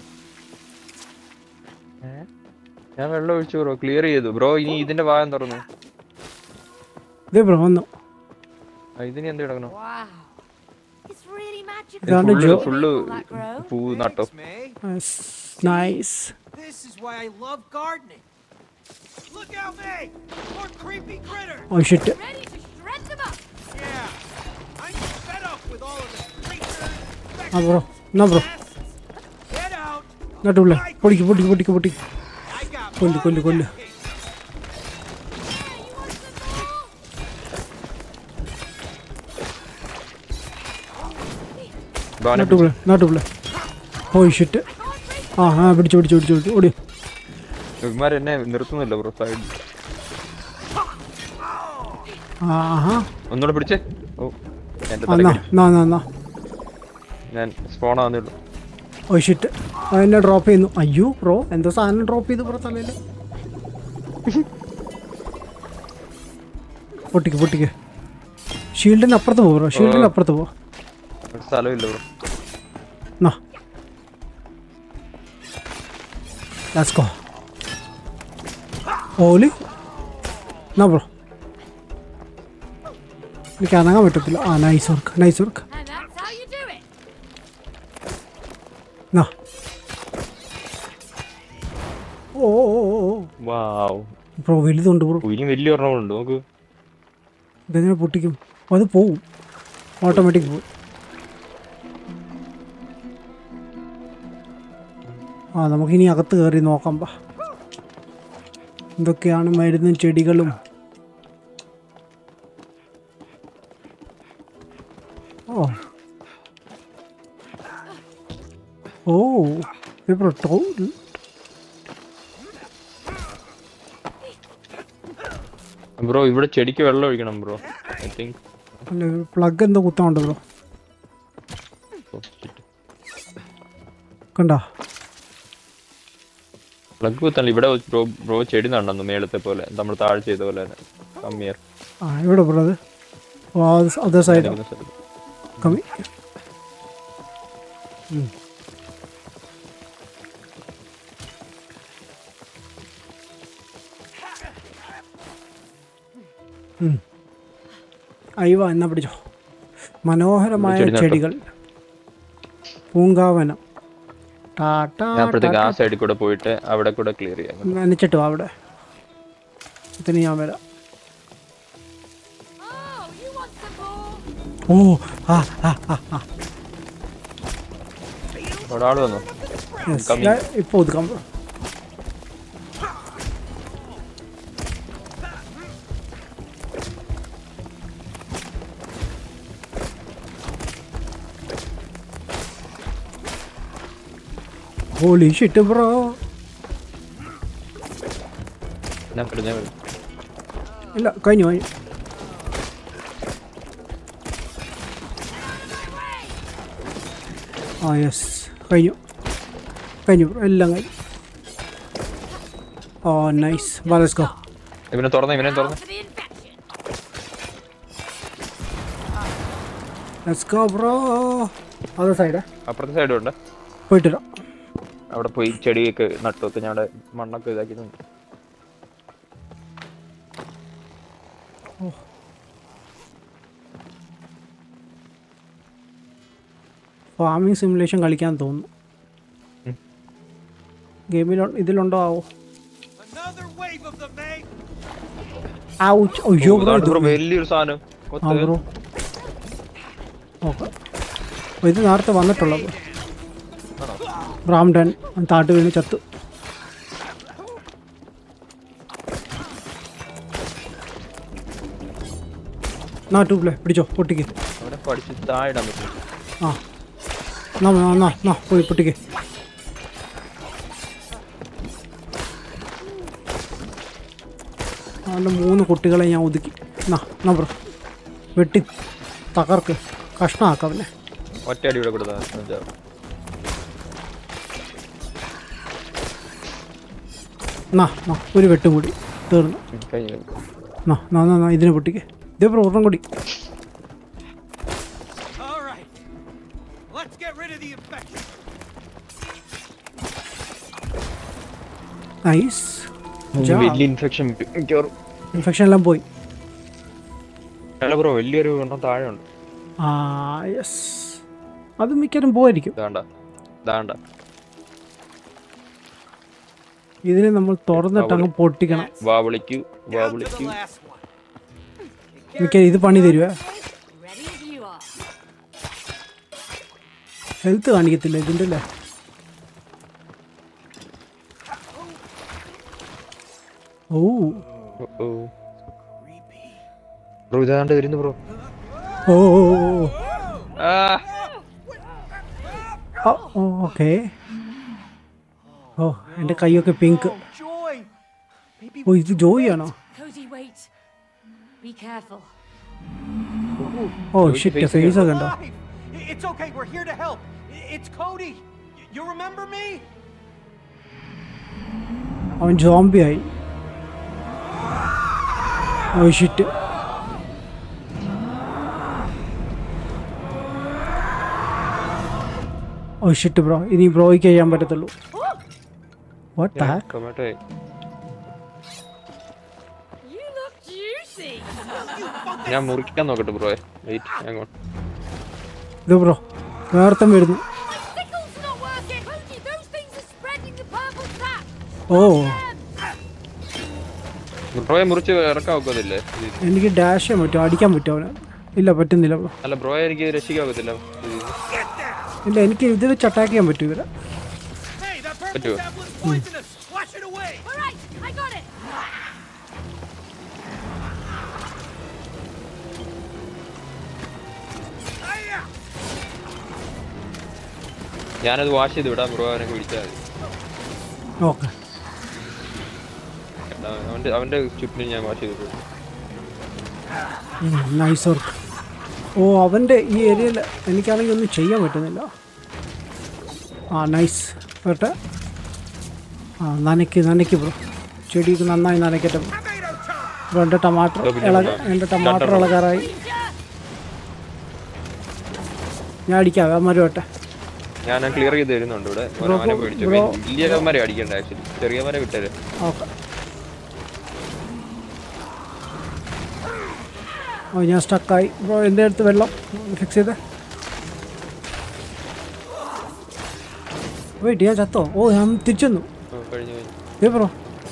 ഞാൻ വെള്ളം ഒഴിച്ചു ബ്രോ ക്ലിയർ ചെയ്തു ബ്രോ. ഇനി ഇതിന്റെ ഭാഗം തുറന്നു.
ഇതേ ബ്രോ വന്നു.
ആ, ഇതിന് എന്ത് കിടക്കണം?
Wow. It's really magical.
ഇതാണ്
ഫുള്ള്
ജോ.
Full
That grow.
പൂ നട്ടോ.
Thanks, May.
Nice.
This is why I love gardening. Look out, May. More creepy critters.
Oh shit.
Ready to shred them up.
Yeah. I'm fed up with all of the creatures.
ആ bro എന്നാ bro
Get out.
എന്നിട്ട് പിള്ളേ പൊടിക്ക് പൊടിക്ക് പൊടിക്ക് പൊടിക്ക്
I got
കൊല്ല്
more
കൊല്ല് കൊല്ല്.
cases.
ബാനെ
എന്നിട്ട് പിള്ളേ എന്നിട്ട് പിള്ളേ ഓ ഷിറ്റ്. ആ ആ പിടിച്ചു പിടിച്ചു പിടിച്ചു പിടിച്ചു ഓടി.
ഇവന്മാർ എന്നെ നിർത്തുന്നില്ല ബ്രോ സൈഡ്.
ആഹാ
ഒന്നുകൂടെ പിടിച്ചേ. ഓ എന്റെ
എന്നാ
തലക്കടി.
എന്നാ എന്നാ എന്നാ
ഞാൻ സ്പോൺ ആവുന്നുള്ളൂ.
ഓ ഷിറ്റ് അതെന്നെ ഡ്രോപ്പ് ചെയ്യുന്നു. അയ്യോ ബ്രോ എന്തോ സാധനം ഡ്രോപ്പ് ചെയ്തു ബ്രോ തലയിൽ. പൊട്ടിക്ക് പൊട്ടിക്ക്. ഷീൽഡിന് അപ്പുറത്ത് പോ ബ്രോ ഷീൽഡിന് അപ്പുറത്ത് പോ.
ഒരു സ്ഥലമില്ല ബ്രോ.
എന്നാ ലെറ്റ്സ് ഗോ. ഓലി എന്നാ ബ്രോ എനിക്ക് അനങ്ങാൻ പറ്റത്തില്ല. ആ nice work nice work.
And that's how you do it.
എന്നാ ഓ ഓ
വാവ്.
Bro വലുതുണ്ട് bro.
ഇനി വലിയ ഒരെണ്ണമുണ്ട് നോക്ക്.
ഇതെങ്ങനെ പൊട്ടിക്കും? അത് പോവും ഓട്ടോമാറ്റിക് പോവും. ആ നമുക്കിനി അകത്ത് കയറി നോക്കാം. പാ എന്തൊക്കെയാണ് മരുന്നും ചെടികളും. ഓ ഓ ബ്രോ ടോ
ബ്രോ ഇവിടെ ചെടിക്ക് വെള്ളം ഒഴിക്കണം ബ്രോ. ഐ തിങ്ക്
പ്ലഗ് എന്തോ കുത്താനുണ്ട് ബ്രോ. കണ്ടാ
പ്ലഗ് കുത്തല്ല ഇവിടെ ബ്രോ. ബ്രോ ചെടി നടന്നു മേളത്തെ പോലെ നമ്മൾ താഴെ ചെയ്ത പോലെ തന്നെ കമ്മിയർ.
ആ എവിടെ ബ്രോ അത്? ഓ അതർ സൈഡ് കമ്മി. അയ്യോ എന്നാ പിടിച്ചോ. മനോഹരമായ
ചെടി നട്ടോ.
ചെടികൾ. പൂങ്കാവനം. ടാറ്റാ
ഞാൻ അപ്പോഴത്തേക്ക് ആ സൈഡിൽ കൂടെ പോയിട്ട് അവിടെ കൂടെ ക്ലിയർ ചെയ്യാം.
നനച്ചിട്ടോ അവിടെ ഇതിന് ഞാൻ വരാം.
Oh, you want some more?
ഓ ആ ആ ആ ആ
ഒരാൾ വന്നു.
Yes,
Coming.
ഞാൻ ഇപ്പോൾ ഒതുക്കാം ബ്രോ. Holy shit, bro.
ഞാൻ വരും, ഞാൻ വരും.
ഇല്ല കഴിഞ്ഞു കഴിഞ്ഞു. ആ യെസ് കഴിഞ്ഞു കഴിഞ്ഞു ബ്രോ, എല്ലാം കഴിഞ്ഞു. Oh nice. വാ ലെറ്റ്സ് ഗോ.
ഇവനെ തുറന്ന് ഇവനെ തുറന്ന്
For the infection.
Let's go bro. അതേ സൈഡാ
അപ്പുറത്തെ സൈഡും ഉണ്ട്.
പോയിട്ട് വരാം.
അവിടെ പോയി ചെടിയൊക്കെ നട്ടു വെക്ക്. ഞാൻ അവിടെ മണ്ണൊക്കെ ഇതാക്കിയിട്ടുണ്ട്.
ഫാമിംഗ് സിമുലേഷൻ കളിക്കാൻ തോന്നുന്നു. ഗെയിമിൽ ഇതിലുണ്ടോ ആവോ?
Another wave of them, mate.
Ouch. അയ്യോ ബ്രോ ഇത്
ബ്രോ വലിയൊരു സാധനം
ആ
കൊത്ത്.
Bro okay. ഇത് നേരത്തെ വന്നിട്ടുള്ളത് ബ്രാംഡൻ താട്ട് വീണ് ചത്തു. നാ ട്യൂബ്ലേ പിടിച്ചോ പൊട്ടിക്ക്.
അവിടെ പഠിച്ച് താഴെ പറ്റും.
ആ നാ നാ നാ നാ പോയി പൊട്ടിക്ക്. അവൻ്റെ മൂന്ന് കുട്ടികളെ ഞാൻ ഒതുക്കി. നാ നാ ബ്രോ വെട്ടി തകർക്ക് കഷ്ണമാക്കാം അവനെ.
ഒറ്റ അടി ഇവിടെ കൊടുത്താൽ
നാ നാ ഒരു വെട്ടും കൂടി തീർന്നു.
കഴിഞ്ഞു.
നാ നാ നാ നാ ഇതിനെ പൊട്ടിക്ക്. ഇതേ ബ്രോ ഒരെണ്ണം കൂടി.
All right. Let's get rid of the infection.
Nice.
വലിയ ഇൻഫെക്ഷൻ മിക്കവാറും.
ഇൻഫെക്ഷൻ എല്ലാം പോയി.
അല്ല ബ്രോ വലിയൊരു എണ്ണം താഴെ ഉണ്ട്.
ആ യെസ് അത് മിക്കവാറും പോയിരിക്കും.
ദാണ്ട ദാണ്ട
ഇതിനെ നമ്മൾ തുറന്നിട്ട് അങ്ങ് പൊട്ടിക്കണം.
വാ വിളിക്കൂ വാ
Down to the
വിളിക്കൂ.
last one.
മിക്ക ഇത് പണി തരുവേ.
Ready as you are.
Health കാണിക്കത്തില്ല ഇതിൻ്റെ അല്ലേ? ഓ
ബ്രോ ഇതാണ്ട് വരുന്നു ബ്രോ.
ഓ
ആ
ഓക്കെ. ഓ എൻ്റെ കൈയൊക്കെ പിങ്ക്.
Oh, joy. Maybe
ഓ ഇത് ജോയി ആണോ?
Cozy, wait. Be careful.
Oh shit face ഒക്കെ ഉണ്ടോ?
alive. I- It's okay. We're here to help. I- It's Cody. Y- You remember me?
അവൻ ജോംബി ആയി. Oh shit. Oh shit bro ഇനി ബ്രോയ്ക്ക് ചെയ്യാൻ പറ്റത്തുള്ളൂ. What the heck?
Tomato
You look juicy.
ഞാൻ മുറിക്കാൻ നോക്കട്ടെ ബ്രോ. വെയിറ്റ് അങ്ങോട്ട്.
ഇത് ബ്രോ നേരത്തെ വരുന്നു.
My sickle's not working. Cozy, those things are spreading the purple sap.
ഓ
ബ്രോയെ മുറിച്ച് ഇറക്കാൻ ഒക്കത്തില്ലേ?
എനിക്ക് ഡാഷ് ചെയ്യാൻ പറ്റുമോ? അടിക്കാൻ പറ്റുമോ അവനെ? ഇല്ല പറ്റുന്നില്ല ബ്രോ.
അല്ല ബ്രോയെ എനിക്ക് രക്ഷിക്കാൻ ഒക്കത്തില്ല.
ഇല്ല എനിക്ക് ഇത് വെച്ച് അറ്റാക്ക് ചെയ്യാൻ പറ്റും ഇവരെ.
Hey, that purple
What do?
tablet's poisonous. Wash it away.
All right, I got it.
Hiya.
ഞാനത് വാഷ് ചെയ്ത് വിടാം ബ്രോ. അവനൊക്കെ വിളിച്ചാൽ മതി.
ഓക്കെ.
അവന്റെ അവന്റെ ചുറ്റിനും ഞാൻ വാഷ് ചെയ്ത് വിടും.
Nice work. ഓ അവൻ്റെ ഈ ഏരിയയിൽ എനിക്കാണെങ്കിൽ ഒന്നും ചെയ്യാൻ പറ്റുന്നില്ല. ആ നൈസ് കേട്ടെ. ആ നനയ്ക്ക് നനയ്ക്ക് ബ്രോ. ചെടിക്ക് നന്നായി നനയ്ക്കട്ടെ ബ്രോ.
Tomato time.
ബ്രോ എൻ്റെ ടമാറ്റർ ഇളക എൻ്റെ ടമാറ്റർ ഇളകാറായി. ഞാൻ അടിക്കാം അവന്മാരും കേട്ടെ.
ഞാൻ ക്ലിയർ ചെയ്ത് തരുന്നുണ്ട് ഇവിടെ.
ബ്രോ,
അവനെ പേടിച്ചു.
ബ്രോ.
വലിയവന്മാരെ അടിക്കണ്ട ആക്ച്വലി. ചെറിയവന്മാരെ വിട്ടേര്.
ഓക്കെ. ഓ ഞാൻ സ്റ്റക്കായി ബ്രോ. എൻ്റെ അടുത്ത് വെള്ളം ഫിക്സ് ചെയ്തേ. വെയിറ്റ് ഞാൻ ചത്തോ? ഓ ഞാൻ തിരിച്ചു വന്നു.
കഴിഞ്ഞു കഴിഞ്ഞു.
ദേ ബ്രോ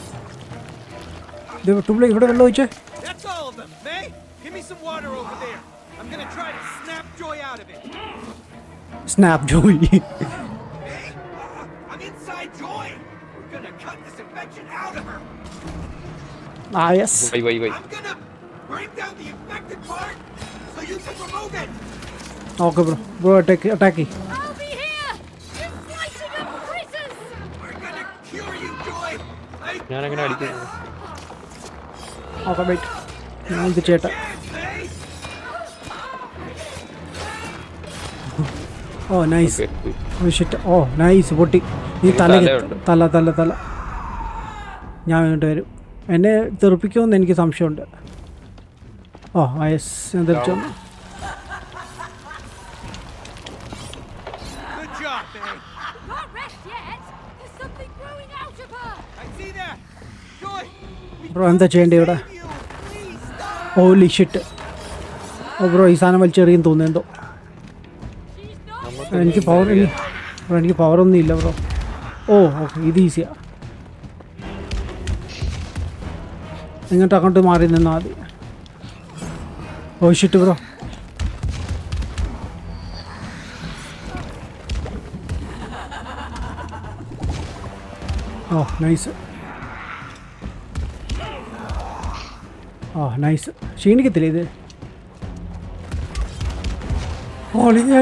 ടൂബിലെ ഇവിടെ വെള്ളം ഒഴിച്ചേ.
That's all of them. May, give me some water over there. I'm gonna try to snap Joy out of it.
Snap Joy.
May, I'm inside Joy. We're gonna cut this infection out of her.
ആ yes.
Why why why.
I'm gonna break down the infected part so you can remove it.
Okay bro bro attack attack.
I'll be here! Just slicing up critters!
We're gonna cure you, Joy. I
ഞാൻ അങ്ങനെ അടിക്കുന്നു.
Okay wait ഞാൻ ഇത് ചേട്ടാ.
can't, May.
Oh nice.
Okay.
Oh shit. Oh nice പൊട്ടി. ഈ തല
തലയുണ്ട്.
തല തല തല ഞാൻ ഇങ്ങോട്ട് വരും. എന്നെ തെറിപ്പിക്കുമെന്ന് എനിക്ക് സംശയമുണ്ട്. ഓ യെസ് ഞാൻ തിരിച്ചു വന്നു.
Good job, May.
Can't rest yet! There's something growing out of her!
I see that. Joy, we
bro എന്താ ചെയ്യേണ്ടത് ഇവിടെ?
save you. Please stop.
Holy shit. Oh bro ഈ സാധനം വലിച്ചെറിയും തോന്നുന്നു എന്തോ.
She's not
എനിക്ക് പവർ ബ്രോ എനിക്ക് പവറൊന്നും ഇല്ല ബ്രോ. ഓ ഓക്കെ ഇത് ഈസിയാ. ഇങ്ങോട്ട് അങ്ങോട്ട് മാറി നിന്നാൽ മതി. Oh shit bro. Oh nice. Oh nice. ക്ഷീണിക്കത്തില്ല ഇത്? ഓളി ഞാൻ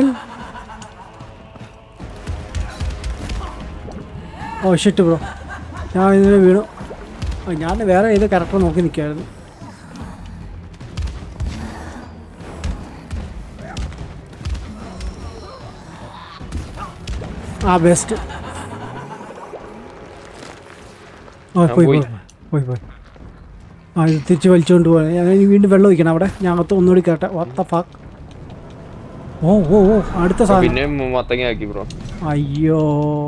ഓ ഷിറ്റ് ബ്രോ ഞാൻ ഇതിന് വീണു. ഞാൻ വേറെ ഏത് കറക്റ്റ് നോക്കി നിൽക്കുമായിരുന്നു. ആ ബെസ്റ്റ്. ഓ പോയി പോയി പോയി പോയി. ആ ഇത് തിരിച്ച് വലിച്ചുകൊണ്ട് പോകാൻ ഞാൻ ഇനി വീണ്ടും വെള്ളം ഒഴിക്കണം അവിടെ. ഞാൻ അകത്ത് ഒന്നുകൂടി കേട്ടെ. What the fuck. ഓ ഓ ഓ അടുത്ത സാധനം.
പിന്നെ മത്തങ്ങ ആക്കി ബ്രോ.
അയ്യോ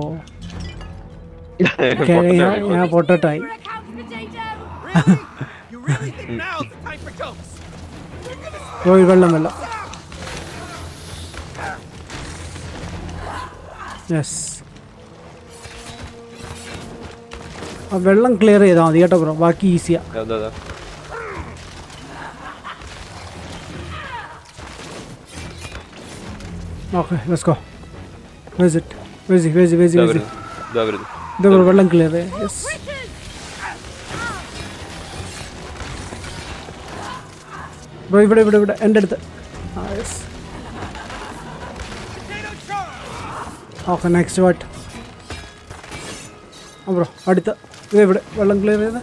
ഞാൻ- ഞാൻ പൊട്ടട്ടായി.
a couch potato!
Really? You really think now's the time for jokes? You're gonna
പോയി വെള്ളം വെള്ളം. യെസ് ആ വെള്ളം ക്ലിയർ ചെയ്താൽ മതി കേട്ടോ ബ്രോ. ബാക്കി ഈസിയാ.
അതെ അതെ.
Okay let's go. വിസിറ്റ് വിസി വിസി വിസി
ഇതാ
വിസി.
വരുന്നു. ഇതാ വരുന്നു.
ഇത് ബ്രോ വെള്ളം ക്ലിയർ ചെയ്യേ. യെസ് ബ്രോ ഇവിടെ ഇവിടെ ഇവിടെ എൻ്റെ അടുത്ത്. ആ yes
potato charge.
Okay next what. ആ ബ്രോ അടുത്ത ഇത് ഇവിടെ വെള്ളം ക്ലിയർ ചെയ്ത്.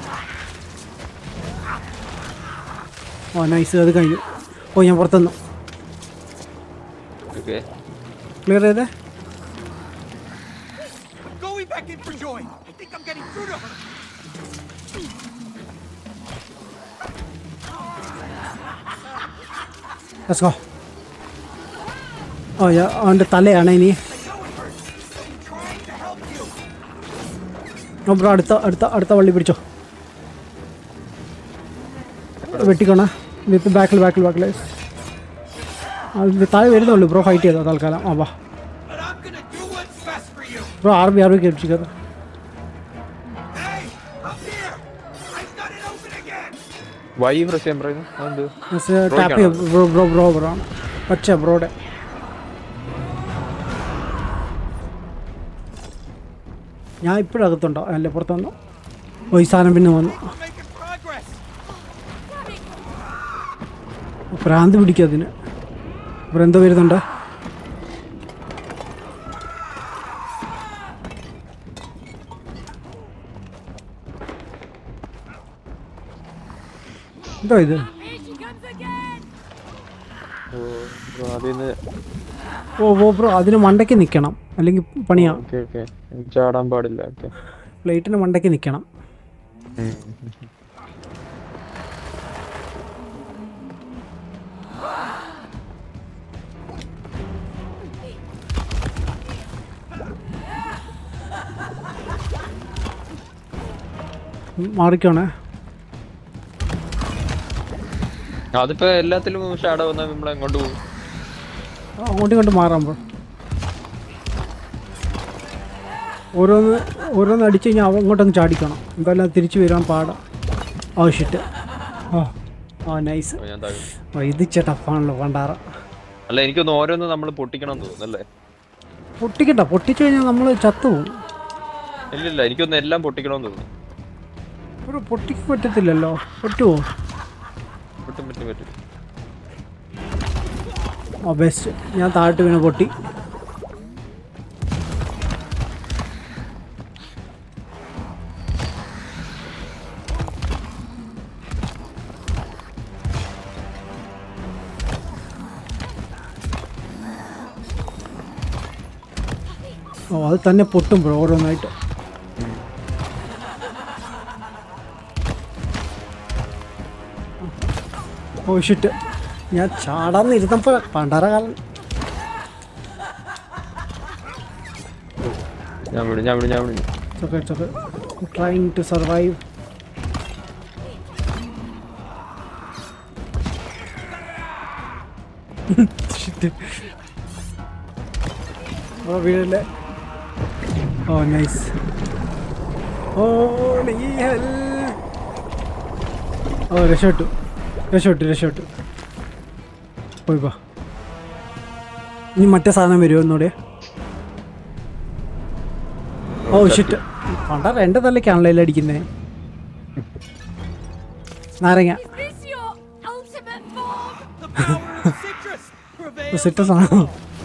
ഓ നൈസ് അത് കഴിഞ്ഞു. ഓ ഞാൻ പുറത്തുനിന്നു
ഓക്കെ.
ക്ലിയർ ചെയ്തേ.
I'm going back in for Joy. I think I'm getting through to her.
Let's go. Oh yeah അവൻ്റെ തലയാണ് ഇനി.
I know it hurts. I'm trying to help you.
Oh bro അടുത്ത അടുത്ത അടുത്ത വള്ളി പിടിച്ചോ. വെട്ടിക്കോണേ. വിത്ത് ബാക്കിൽ ബാക്കിൽ ബാക്കിൽ താഴെ വരുന്നുള്ളൂ ബ്രോ. ഫൈറ്റ് ചെയ്തോ തൽക്കാലം. ആ വാ
But I'm gonna do what's best for you.
Bro. R B R B കേട്ടിട്ട്
Hey, up here. I've got it open again.
Y press ചെയ്യാൻ പറയുന്നു. അതെന്ത്?
ടാപ്പ് ചെയ്യോ ബ്രോ ബ്രോ ബ്രോ ബ്രോ പച്ച ബ്രോയുടെ. ഞാൻ ഇപ്പോഴും അകത്തുണ്ടോ അല്ലേ പുറത്ത് വന്നു. ഓ ഈ സാധനം പിന്നെ വന്നു.
We're making progress.
ഭ്രാന്ത് പിടിക്കും അതിന്. ഇവിടെ എന്തോ വരുന്നുണ്ട്. എന്തോ ഇത്?
Here she comes again!
Oh bro അതിന്ന്.
ഓ ഓ ബ്രോ അതിന് മണ്ടയ്ക്ക് നിൽക്കണം അല്ലെങ്കിൽ പണിയാ.
Okay okay. ചാടാൻ പാടില്ല. ഓക്കെ.
പ്ലേറ്റിന് മണ്ടയ്ക്ക് നിൽക്കണം. മാറിക്കോണേ.
അതിപ്പോ എല്ലാത്തിലും ഷാഡോ വന്നാൽ നമ്മൾ എങ്ങോട്ട് പോകും?
അങ്ങോട്ടും ഇങ്ങോട്ട് മാറാം ബ്രോ. ഓരോന്ന് ഓരോന്ന് അടിച്ച് കഴിഞ്ഞാൽ അങ്ങോട്ടൊന്ന് ചാടിക്കണം, എന്തായാലും അത് തിരിച്ച് വരാൻ പാടാം. ആവശ്യമിട്ട് ഓ ഓ നൈസ്. ഇത് ടഫാണല്ലോ പണ്ടാറ.
അല്ല എനിക്കൊന്ന് ഓരോന്ന് നമ്മൾ പൊട്ടിക്കണം തോന്നുന്നല്ലേ?
പൊട്ടിക്കണ്ട, പൊട്ടിച്ചു കഴിഞ്ഞാൽ നമ്മൾ ചത്തുപോകും.
ഇല്ലില്ല, എനിക്കൊന്ന് എല്ലാം പൊട്ടിക്കണമെന്ന് തോന്നുന്നു.
ഒരു പൊട്ടിക്കാൻ പറ്റത്തില്ലല്ലോ, പറ്റുമോ?
പറ്റും പറ്റും പറ്റും.
Oh best. ഞാൻ താഴോട്ട് വീണ് പൊട്ടി. ഓ അത് തന്നെ പൊട്ടും ബ്രോ ഓരോന്നായിട്ട്. ഓ ഷിറ്റ്, ഞാൻ ചാടാന്ന് ഇരുന്നപ്പോൾ പണ്ടാറ കാലം.
ഞാൻ വിടും ഞാൻ വിടും ഞാൻ വിടും.
It's okay, it's okay. I'm trying to survive. Shit. Oh, വീഴല്ലേ. Oh, nice. Oh, നീ ഹെൽ. ഓ രക്ഷപ്പെട്ടു രക്ഷപ്പെട്ടു രക്ഷപ്പെട്ടു. പോയി പോ. ഇനി മറ്റേ സാധനം വരുമോ ഒന്നുകൂടെ? ഓ ഷിറ്റ്, പണ്ടാ എൻ്റെ തലയ്ക്കാണല്ലോ അടിക്കുന്നേ. നാരങ്ങ സിട്രസ് ആണോ?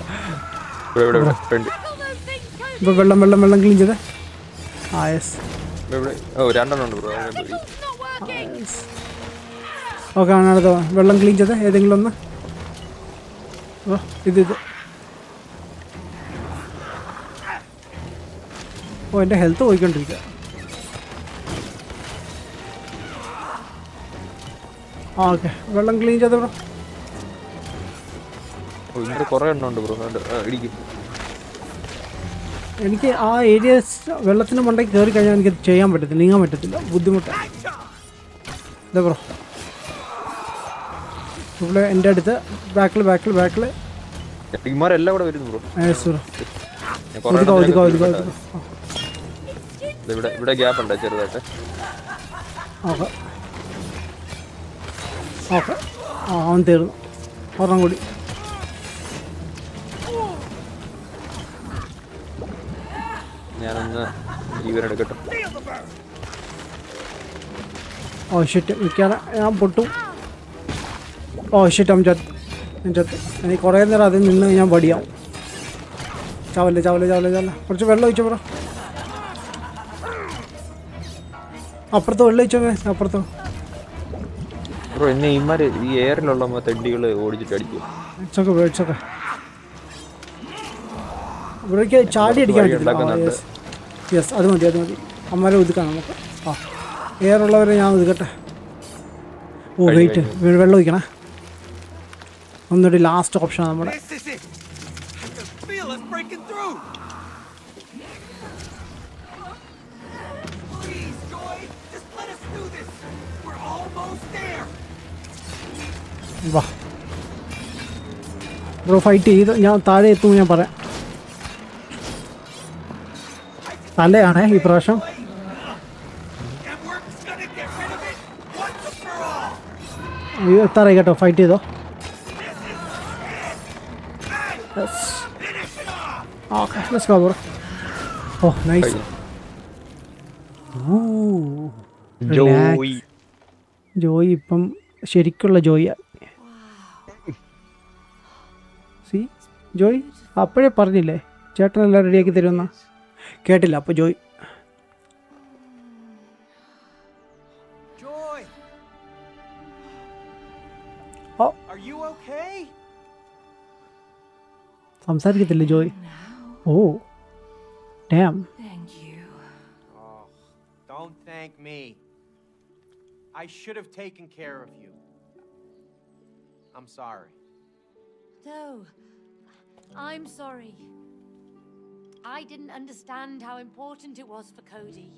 ഇപ്പൊ വെള്ളം വെള്ളം വെള്ളം ക്ലീൻ ചെയ്തേ. ആ യെസ്. ഓക്കെ ആണോ? വെള്ളം ക്ലീൻ ചെയ്തേ ഏതെങ്കിലും ഒന്ന്. ഓ ഇത് ഇത് ഓ എൻ്റെ ഹെൽത്ത് പോയിക്കൊണ്ടിരിക്കുക. ആ ഓക്കെ വെള്ളം ക്ലീൻ ചെയ്ത ബ്രോ.
കുറേ എണ്ണം ഉണ്ട് ബ്രോ.
എനിക്ക് ആ ഏരിയ വെള്ളത്തിന് മണ്ടയ്ക്ക് കയറി കഴിഞ്ഞാൽ എനിക്ക് ചെയ്യാൻ പറ്റത്തില്ല, നീങ്ങാൻ പറ്റത്തില്ല, ബുദ്ധിമുട്ടാണ്. ഇതാ ബ്രോ ഇവിടെ എൻ്റെ അടുത്ത് ബാക്കിൽ ബാക്കിൽ ബാക്കിൽ
എല്ലാം കൂടെ വരുന്നു ബ്രോ.
ഒതുക്കോ ഒതുക്കോ ഒതുക്കോ.
ഇവിടെ ഇവിടെ ഗ്യാപ്പ് ഉണ്ട് ചെറുതായിട്ട്.
ഓക്കെ ഓക്കെ ആ അവൻ തീർന്നു. ഒരെണ്ണം കൂടി.
ഞാനൊന്ന് ജീവനെടുക്കട്ടെ.
ഓ ഷിറ്റ്, മിക്കാതെ ഞാൻ പൊട്ടും. ഓ ഷിറ്റ്, അവൻ ചത്ത് ഞാൻ ചത്ത്. എനിക്ക് കുറേ നേരം അതിൽ നിന്ന് ഞാൻ വടിയാവും. ചാവല്ലേ ചാവല്ലേ ചാവല്ലേ ചാവല്ല. കുറച്ച് വെള്ളം ഒഴിച്ചോ ബ്രോ. അപ്പുറത്തോ വെള്ളം ഒഴിച്ചോ. അപ്പുറത്തോ
ബ്രോ എന്നെ ഇമാര് ഈ എയറിലുള്ള തെണ്ടികൾ ഓടിച്ചിട്ട് അടിക്കും.
ഇറ്റ്സൊക്കെ ബ്രോ ഇറ്റ്സൊക്കെ. ബ്രോയ്ക്ക് ചാടി അടിക്കാൻ പറ്റില്ല. യെസ് അത് മതി അത് മതി. അമ്മരെ ഒതുക്കാം നമുക്ക്. ആ എയറുള്ളവരെ ഞാൻ ഒതുക്കട്ടെ. ഓ വെയിറ്റ്, വെള്ളം ഒഴിക്കണേ. ഒന്നുകൂടി ലാസ്റ്റ് ഓപ്ഷനാണ് നമ്മുടെ. വാ ബ്രോ ഫൈറ്റ് ചെയ്ത് ഞാൻ താഴെ എത്തും. ഞാൻ പറയാം തലയാണേ ഈ പ്രാവശ്യം. എത്താറായി കേട്ടോ, ഫൈറ്റ് ചെയ്തോ. Okay let's go bro. Oh nice.
Joy
Joy ഇപ്പം ശരിക്കുള്ള ജോയ്. സി ജോയ് അപ്പോഴേ പറഞ്ഞില്ലേ ചേട്ടനെല്ലാം റെഡിയാക്കി തരുമെന്ന. കേട്ടില്ല അപ്പോൾ ജോയ്. ഓ സംസാരിക്കത്തില്ലേ Joy? Oh damn.
Don't thank me. I should have taken care of you. I'm sorry.
No, I'm sorry. I didn't understand how important it was for Cody.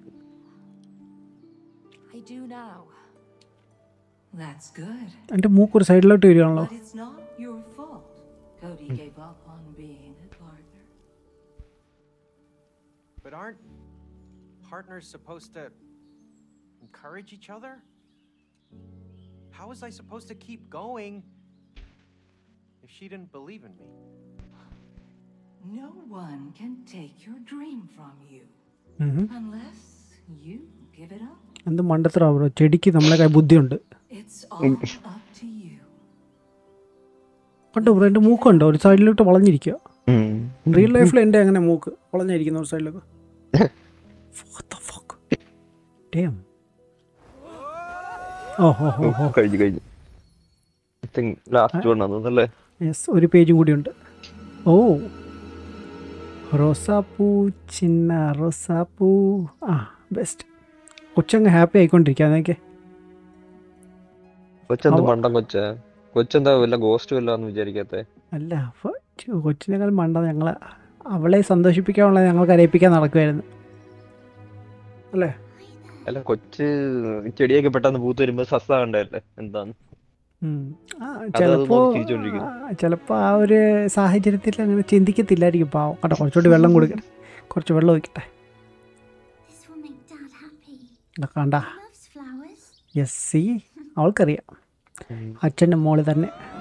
I do now.
That's good.
എൻ്റെ മൂക്കൊരു സൈഡിലോട്ട് വരികയാണല്ലോ.
But it's not your fault. Cody gave up on being a partner.
But aren't partners supposed to encourage each other? How was I supposed to keep going if she didn't believe in me?
No one can take your dream from you unless you give it up.
എന്ത് മണ്ടത്തരാ ചെടിക്ക് നമ്മളെ കൈ ബുദ്ധിയുണ്ട്.
It's all up to you.
കണ്ടോ bro, എൻ്റെ മൂക്കുണ്ടോ ഒരു സൈഡിലോട്ട് വളഞ്ഞിരിക്കുക. റിയൽ ലൈഫിൽ എൻ്റെ അങ്ങനെ മൂക്ക് വളഞ്ഞിരിക്കുന്ന ഒരു സൈഡിലേക്ക്.
കഴിഞ്ഞു കഴിഞ്ഞു. ലാസ്റ്റ് വന്നല്ലേ?
യെസ്, ഒരു പേജും കൂടിയുണ്ട്. ഓ, റോസാപ്പൂ ചിന്ന റോസാപ്പൂ. ആ ബെസ്റ്റ്. കൊച്ചങ്ങ് ഹാപ്പി ആയിക്കൊണ്ടിരിക്കുക. അതൊക്കെ
കൊച്ചെന്ത് മണ്ടം കൊച്ച കൊച്ചെന്താ വല്ല ഗോസ്റ്റ് വല്ലാന്ന് വിചാരിക്കാത്ത?
അല്ല, കൊച്ചിനേക്കാൾ മണ്ട ഞങ്ങൾ അവളെ സന്തോഷിപ്പിക്കാനുള്ള ഞങ്ങൾ കരയിപ്പിക്കാൻ നടക്കുമായിരുന്നു അല്ലേ?
അല്ല, കൊച്ച് ചെടിയൊക്കെ പെട്ടെന്ന് പൂത്ത് വരുമ്പോ സസ്ത കണ്ടല്ലേ എന്താന്ന്?
ചിലപ്പോ ചിലപ്പോ ആ ഒരു സാഹചര്യത്തിൽ അങ്ങനെ ചിന്തിക്കത്തില്ലായിരിക്കും. പാവം കേട്ടോ. കുറച്ചുകൂടി വെള്ളം കൊടുക്കട്ടെ, കുറച്ച് വെള്ളം ഒഴിക്കട്ടെ. കണ്ട, യെസ്, സി അവൾക്കറിയാം അച്ഛൻ്റെ മോള് തന്നെ